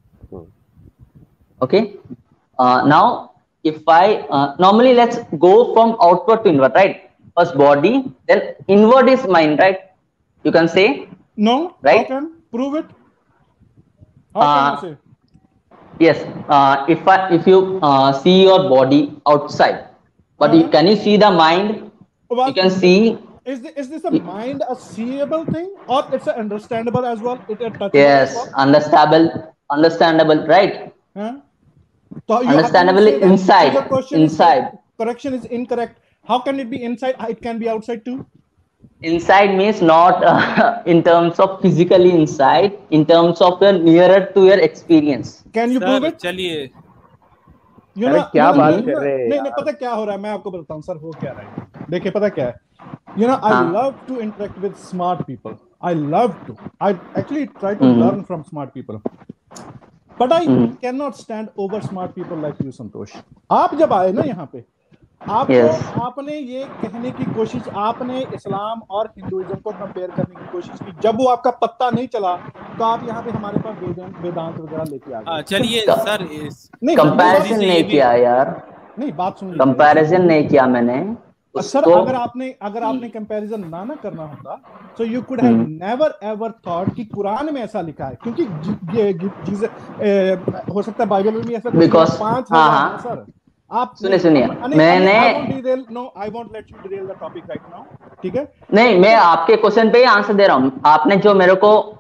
Okay. Uh, now, if I uh, normally let's go from outward to inward, right? First body, then inward is mind, right? You can say. No. Right? How can prove it? How Uh, can you say? Yes. Uh, if I if you uh, see your body outside, but you, Uh-huh. can you see the mind? Well, You can see. Is this, is this a mind a seeable thing, or it's a understandable as well? It a touchable Yes, as well? understandable, understandable, right? Huh? So you Understandable how can you say that? inside, So the question is- inside. correction is incorrect. How can it be inside? It can be outside too. Inside means not uh, in terms of physically inside, in terms of your nearer to your experience. Can you prove sir it? चलिए You अरे know, क्या you know, बात you know, कर रहे हैं नहीं नहीं यार? पता क्या हो रहा है, मैं आपको बताता हूँ सर हो क्या रहा है. देखिए पता क्या है. You know, I हाँ. love to interact with smart people. I love to. I actually try to Mhm. learn from smart people. But I Mhm. cannot stand over smart people like you, संतोष. आप जब आए ना यहाँ पे, आपको Yes. आपने ये कहने की कोशिश, आपने इस्लाम और हिंदुइज्म को कंपेयर करने की कोशिश की. जब वो आपका पत्ता नहीं चला, तो आप यहाँ पे हमारे पास वेदांत वेदांत वगैरह लेके आ हाँ गए. चलिए का- सर इस नहीं कंपैरिजन से ये नहीं भी- किया यार, नहीं बात सुन लीजिए. कंपैरिजन नहीं किया मैंने. सर उसको अगर आपने अगर आपने कंपैरिजन ना ना करना होता, तो you could have never ever thought कि कुरान में ऐसा लिखा है, क्योंकि जी- ये जीसस ए, हो सकता है बाइबल में भी ऐसा कुछ Because- पांच हाँ, हजार हाँ. है, सर आप सुनिए, सुनिए, मैंने- no I won't let you detail the topic right now. ठीक है. नहीं, मैं आपके क्वेश्चन पे ही आंसर दे रहा हूँ. आपने जो मेरे को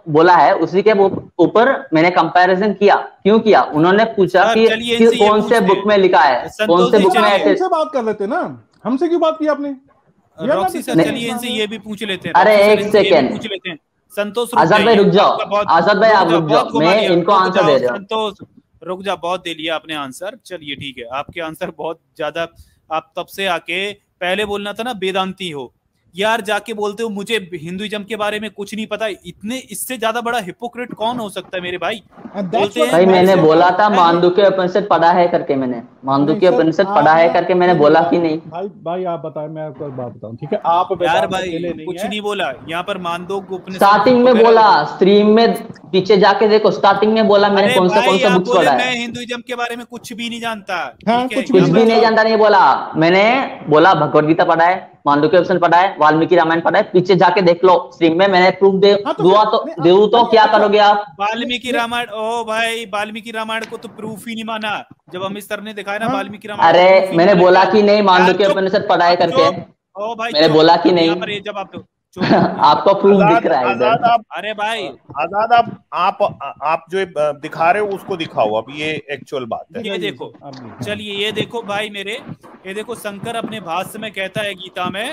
बोला है उसी के ऊपर मैंने कंपैरिजन किया। क्यों किया? उन्होंने पूछा कि, कि कौन से बुक में लिखा है, कौन से बुक में ऐसे। हमसे बात कर लेते ना, हमसे क्यों बात की आपने? रॉक्सी सर चलिए इनसे ये भी पूछ लेते हैं। अरे एक सेकेंड पूछ लेते हैं। संतोष आजाद भाई रुक जाओ, आजाद भाई आप रुक जाओ, मैं इनको आंसर दे रहा हूँ। संतोष रुक जा, बहुत दे लिया आपने आंसर। चलिए ठीक है, आपके आंसर बहुत ज्यादा। आप तब से आके पहले बोलना था ना वेदांती हो यार, जाके बोलते हो मुझे हिंदुइज्म के बारे में कुछ नहीं पता। इतने इससे ज्यादा बड़ा हिपोक्रेट कौन हो सकता है मेरे भाई? बोलते हैं भाई मैंने बोला था मांडुक्य उपनिषद पढ़ा है करके, मैंने मांडुक्य उपनिषद पढ़ा है करके मैंने बोला कि नहीं? भाई भाई आप बताएं, मैं आपको बात बताऊं, ठीक है? आप यार भाई कुछ नहीं बोला यहाँ पर। मांडुक्य उपनिषद स्टार्टिंग में बोला, स्ट्रीम में पीछे जाके देखो, स्टार्टिंग में बोला मैंने कौन सा कौन सा बुक्स पढ़ा है। मैं हिंदुइज्म के बारे में कुछ भी नहीं जानता, कुछ भी नहीं जानता नहीं बोला मैंने, बोला भगवत गीता पढ़ा है, मांडुक्य उपनिषद पढ़ा है, वाल्मीकि रामायण पढ़ा है। पीछे जाके देख लो स्ट्रीम में, मैंने प्रूफ दे दुआ तो देऊ तो क्या करोगे आप? वाल्मीकि रामायण, ओ भाई वाल्मीकि रामायण को तो प्रूफ ही नहीं माना जब अमित सर ने दिखाया ना वाल्मीकि रामायण। अरे मैंने बोला कि नहीं मांडुक्य उपनिषद पढ़ा है करके, ओ भाई मैंने बोला कि नहीं। जब आप आपको प्रूफ दिख रहा है आजाद आप, अरे भाई आजाद आप आप आप जो दिखा रहे हो उसको दिखाओ, अब ये एक्चुअल बात है। ये देखो, चलिए ये देखो भाई मेरे, ये देखो शंकर अपने भाष्य में कहता है गीता में,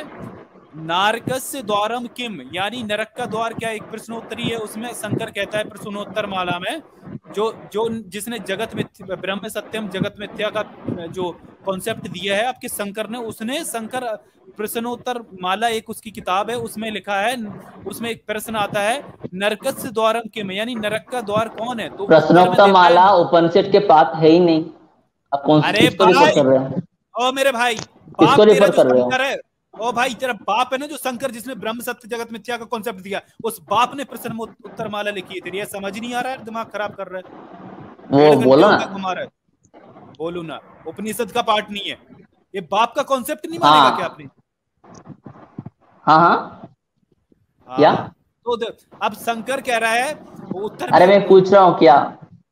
नारकस्य द्वारम किम, यानी नरक का द्वार क्या, एक प्रश्नोत्तरी है। उसमें शंकर कहता है प्रश्नोत्तर माला में, जो जो जिसने जगत मिथ्या ब्रह्म सत्यम जगत मिथ्या का जो कॉन्सेप्ट दिया है आपके शंकर ने, उसने शंकर प्रश्नोत्तर माला एक उसकी किताब है, उसमें लिखा है, उसमें एक प्रश्न आता है नरकस्य द्वारम किम, यानी नरक का द्वार कौन है? तो प्रश्नोत्तर माला उपनिषद के पास है ही नहीं। आप कौन सी चीज को रिफर कर रहे हैं? ओ मेरे भाई किसको रिफर कर रहे हो? ओ भाई तेरा बाप है ना जो शंकर, जिसने ब्रह्म सत्य जगत मिथ्या का कॉन्सेप्ट दिया, उस बाप ने प्रश्न उत्तर माला लिखी है। तेरी ये समझ नहीं आ रहा है? दिमाग खराब कर रहा है वो बोलो ना, घुमा रहा है। बोलू ना, उपनिषद का पार्ट नहीं है ये, बाप का कॉन्सेप्ट नहीं मानेगा क्या आपने? हाँ हाँ क्या? तो अब शंकर कह रहा है उत्तर, अरे मैं पूछ रहा हूँ क्या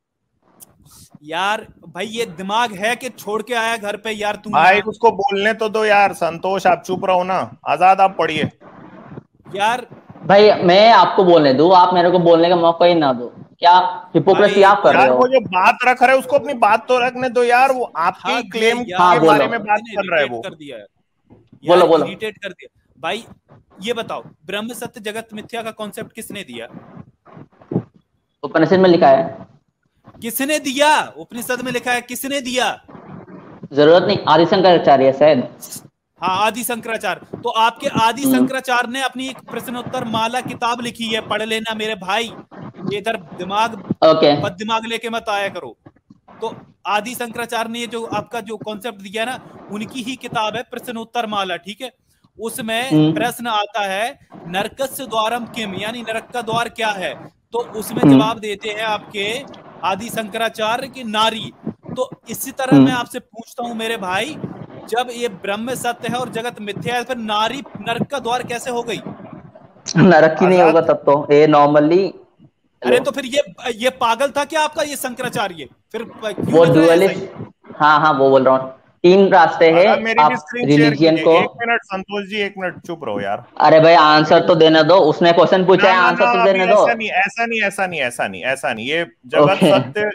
यार भाई ये दिमाग है कि छोड़ के आया घर पे यार तुम? भाई उसको बोलने तो दो यार। संतोष आप चुप रहो ना। आजाद आप पढ़िए यार। भाई मैं आपको बोलने दूं, आप मेरे को बोलने का मौका ही ना दो। क्या हिपोक्रेसी आप कर रहे हो? वो जो बात रख रहे हैं उसको अपनी बात तो रखने दो यार। वो आपके क्लेम के बारे में बात कर रहा है। वो कर दिया है, बोलो बोलो इरिटेट कर दिया भाई। ये बताओ ब्रह्म सत्य जगत मिथ्या का कॉन्सेप्ट किसने दिया? उपनिषद में लिखा है। किसने दिया? उपनिषद में लिखा है, किसने दिया? जरूरत नहीं, आदि शंकराचार्य शायद। हाँ आदि शंकराचार्य। तो आपके आदि शंकराचार्य ने अपनी एक प्रश्नोत्तर माला किताब लिखी है, पढ़ लेना मेरे भाई। ये इधर दिमाग okay. बद दिमाग लेके मत आया करो। तो आदि शंकराचार्य ने जो आपका जो कॉन्सेप्ट दिया ना, उनकी ही किताब है प्रश्नोत्तर माला, ठीक है? उसमें प्रश्न आता है नरकस्य द्वारम किम, यानी नरक का द्वार क्या है? तो उसमें जवाब देते हैं आपके आदि शंकराचार्य की नारी। तो इसी तरह मैं आपसे पूछता हूं मेरे भाई, जब ये ब्रह्म सत्य है और जगत मिथ्या है, फिर नारी नरक का द्वार कैसे हो गई? नरक ही नहीं होगा तब तो ये नॉर्मली। अरे तो फिर ये ये पागल था क्या आपका ये शंकराचार्य? फिर वो डुअलिस्ट, हाँ हाँ वो बोल रहा हूँ, तीन रास्ते हैं आप रिलीजियन को। एक मिनट संतोष जी, एक मिनट चुप रहो यार। अरे भाई आंसर तो देने दो, उसने क्वेश्चन पूछा है, आंसर तो देने दो। ऐसा नहीं ऐसा नहीं ऐसा नहीं ऐसा नहीं ऐसा नहीं ये जगत सत्य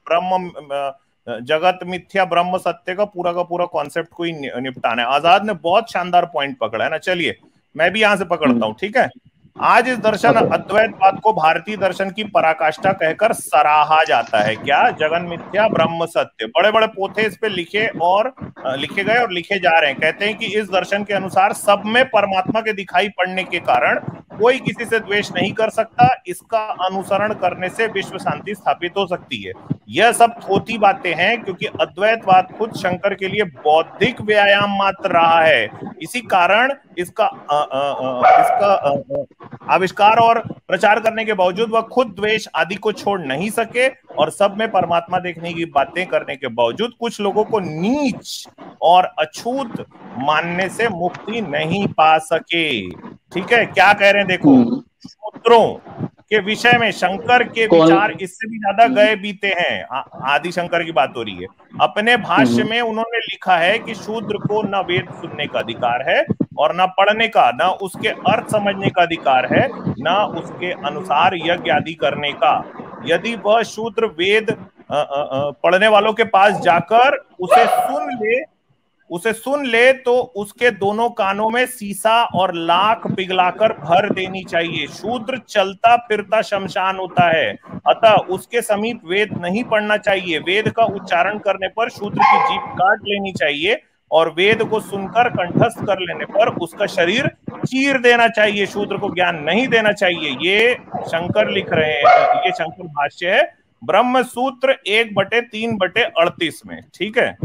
ब्रह्म जगत मिथ्या ब्रह्म सत्य का पूरा का पूरा कॉन्सेप्ट को ही निपटाना है। आजाद ने बहुत शानदार पॉइंट पकड़ा है ना। चलिए मैं भी यहाँ से पकड़ता हूँ, ठीक है? आज इस दर्शन अद्वैतवाद को भारतीय दर्शन की पराकाष्ठा कहकर सराहा जाता है। क्या? जगन मिथ्या ब्रह्म सत्य। बड़े बड़े पोथे इस पे लिखे और लिखे गए और लिखे जा रहे हैं। कहते हैं कि इस दर्शन के अनुसार सब में परमात्मा के दिखाई पड़ने के कारण कोई किसी से द्वेष नहीं कर सकता। इसका अनुसरण करने से विश्व शांति स्थापित हो सकती है। यह सब थोथी बातें हैं, क्योंकि अद्वैतवाद खुद शंकर के लिए बौद्धिक व्यायाम मात्र रहा है। इसी कारण इसका आ, आ, आ, इसका आ, आ, आविष्कार और प्रचार करने के बावजूद वह खुद द्वेष आदि को छोड़ नहीं सके, और सब में परमात्मा देखने की बातें करने के बावजूद कुछ लोगों को नीच और अछूत मानने से मुक्ति नहीं पा सके। ठीक है? क्या कह रहे हैं देखो, शूद्रों के विषय में शंकर के विचार इससे भी ज्यादा गए बीते हैं। आदि शंकर की बात हो रही है। अपने भाष्य में उन्होंने लिखा है कि शूद्र को न वेद सुनने का अधिकार है, और ना पढ़ने का, ना उसके अर्थ समझने का अधिकार है, ना उसके अनुसार यज्ञ आदि करने का। यदि वह शूद्र वेद पढ़ने वालों के पास जाकर उसे सुन ले उसे सुन ले तो उसके दोनों कानों में सीसा और लाख पिघलाकर भर देनी चाहिए। शूद्र चलता फिरता शमशान होता है, अतः उसके समीप वेद नहीं पढ़ना चाहिए। वेद का उच्चारण करने पर शूद्र की जीभ काट लेनी चाहिए और वेद को सुनकर कंठस्थ कर लेने पर उसका शरीर चीर देना चाहिए। शूद्र को ज्ञान नहीं देना चाहिए। ये शंकर लिख रहे हैं, ये शंकर भाष्य है ब्रह्म सूत्र एक बटे तीन बटे अड़तीस में। ठीक है।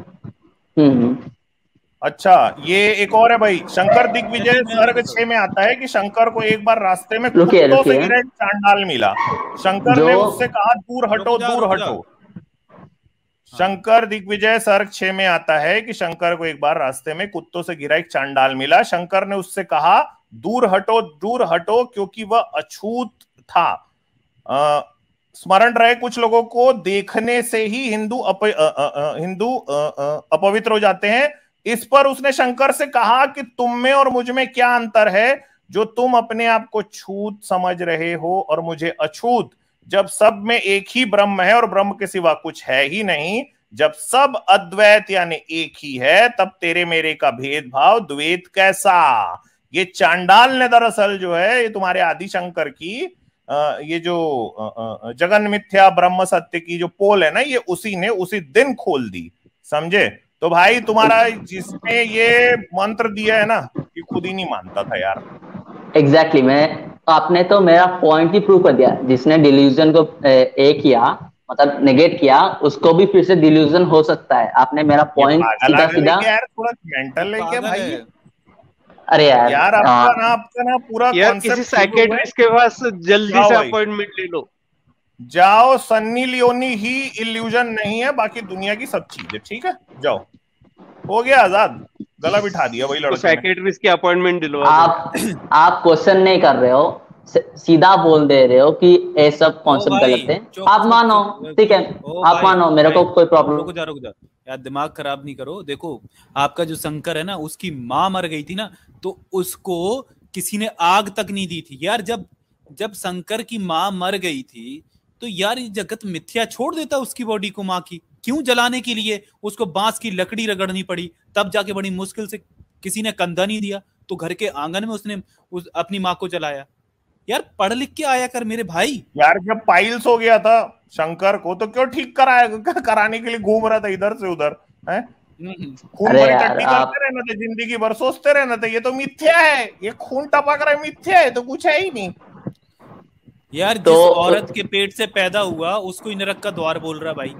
अच्छा, ये एक और है भाई, शंकर दिग्विजय सर्ग छह में आता है कि शंकर को एक बार रास्ते में कुत्तों से घिरा एक चांडाल मिला। शंकर ने उससे कहा दूर हटो दूर हटो। शंकर दिग्विजय सर्ग छह में आता है कि शंकर को एक बार रास्ते में कुत्तों से घिरा एक चांडाल मिला। शंकर ने उससे कहा दूर हटो दूर हटो, क्योंकि वह अछूत था। आ, स्मरण रहे, कुछ लोगों को देखने से ही हिंदू अप, हिंदू अपवित्र हो जाते हैं। इस पर उसने शंकर से कहा कि तुम में और मुझ में क्या अंतर है जो तुम अपने आप को छूत समझ रहे हो और मुझे अछूत, जब सब में एक ही ब्रह्म है और ब्रह्म के सिवा कुछ है ही नहीं। जब सब अद्वैत यानी एक ही है, तब तेरे मेरे का भेदभाव द्वैत कैसा। ये चांडाल ने दरअसल जो है, ये तुम्हारे आदि शंकर की ये जो जगन मिथ्या ब्रह्म सत्य की जो पोल है ना, ये उसी ने उसी दिन खोल दी, समझे। तो भाई तुम्हारा जिसने ये मंत्र दिया है ना, ये खुद ही नहीं मानता था यार। एग्जैक्टली exactly, मैं आपने तो मेरा पॉइंट ही प्रूव कर दिया। जिसने डिल्यूजन को ए किया, मतलब नेगेट किया, उसको भी फिर से डिल्यूजन हो सकता है। आपने मेरा पॉइंट सीधा सीधा यार थोड़ा मेंटल है क्या भाई? अरे यार यार आपका ना आपका ना पूरा किसी साइकियाट्रिस्ट के पास जल्दी से अपॉइंटमेंट ले लो, जाओ। सन्नी लियोनी ही इल्यूजन नहीं है, बाकी दुनिया की सब चीजें। ठीक है, जाओ, हो गया आजाद, गला बिठा दिया वही लड़के। साइकियाट्रिस्ट की अपॉइंटमेंट दिलवा। आप आप क्वेश्चन नहीं कर रहे हो, सीधा बोल दे रहे हो कि ये सब कॉन्सेप्ट गलत है। आप मानो, ठीक है, आप मानो, मेरे को कोई प्रॉब्लम। रुक जा रुक जा यार, दिमाग खराब नहीं करो। देखो, आपका जो शंकर है ना, उसकी माँ मर गई थी ना, तो उसको किसी ने आग तक नहीं दी थी यार। जब जब शंकर की माँ मर गई थी तो यार ये जगत मिथ्या छोड़ देता उसकी बॉडी को। माँ की क्यों जलाने के लिए उसको बांस की लकड़ी रगड़नी पड़ी, तब जाके बड़ी मुश्किल से किसी ने कंधा नहीं दिया तो घर के आंगन में उसने उस अपनी माँ को जलाया। यार पढ़ लिख के आया कर मेरे भाई। यार जब पाइल्स हो गया था शंकर को, तो क्यों ठीक कराया, कराने के लिए घूम रहा था इधर से उधर है। खून भरी टट्टी करते रहना था, जिंदगी भर सोचते रहना था ये तो मिथ्या है, ये खून टपक रहा है, मिथ्या है, तो कुछ है ही नहीं यार। तो, जिस औरत के पेट से पैदा हुआ उसको नरक का द्वार बोल रहा भाई।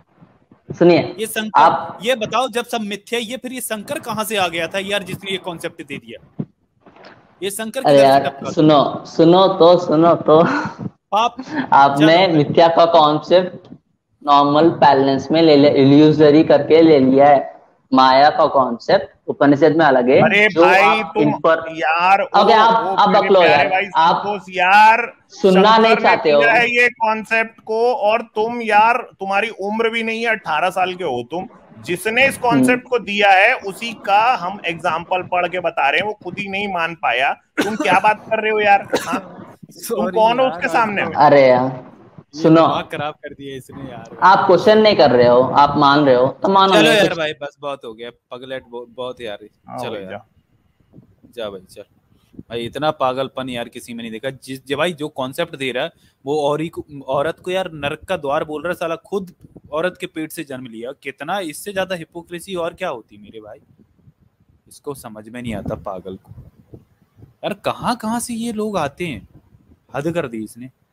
सुनिए ये शंकर, आप ये बताओ, जब सब मिथ्या ये फिर ये शंकर कहाँ से आ गया था यार, जिसने ये कॉन्सेप्ट दे दिया। ये शंकर अरे यार सुनो सुनो तो सुनो तो आप आपने मिथ्या का कॉन्सेप्ट नॉर्मल बैलेंस में ले लिया, इल्यूजरी करके ले लिया है। माया का कॉन्सेप्ट उपनिषद में अलग है। अरे भाई तुम पर यार ओके, आप आप बकलो यार, आप यार सुनना नहीं चाहते हो ये कॉन्सेप्ट को। और तुम यार, तुम्हारी उम्र भी नहीं है, अठारह साल के हो तुम। जिसने इस कॉन्सेप्ट को दिया है उसी का हम एग्जाम्पल पढ़ के बता रहे हैं, वो खुद ही नहीं मान पाया। तुम क्या बात कर रहे हो यार? हाँ? तुम कौन हो उसके सामने में? अरे यार सुनो, खराब कर दिया इसने यार। आप क्वेश्चन नहीं कर रहे हो, आप मान रहे हो तो मानो। चलो यार भाई, बस बहुत हो गया पगलेट, बहुत यार। चलो यार जा भाई, चल भाई। इतना पागलपन यार किसी में नहीं देखा। जिस जो भाई जो कॉन्सेप्ट दे रहा है वो और ही औरत को यार नरक का द्वार बोल रहा है साला, खुद औरत के पेट से जन्म लिया। कितना इससे ज्यादा हिपोक्रेसी और क्या होती मेरे भाई। इसको समझ में नहीं आता पागल को यार, कहाँ कहाँ से ये लोग आते हैं, हद कर दी इसने।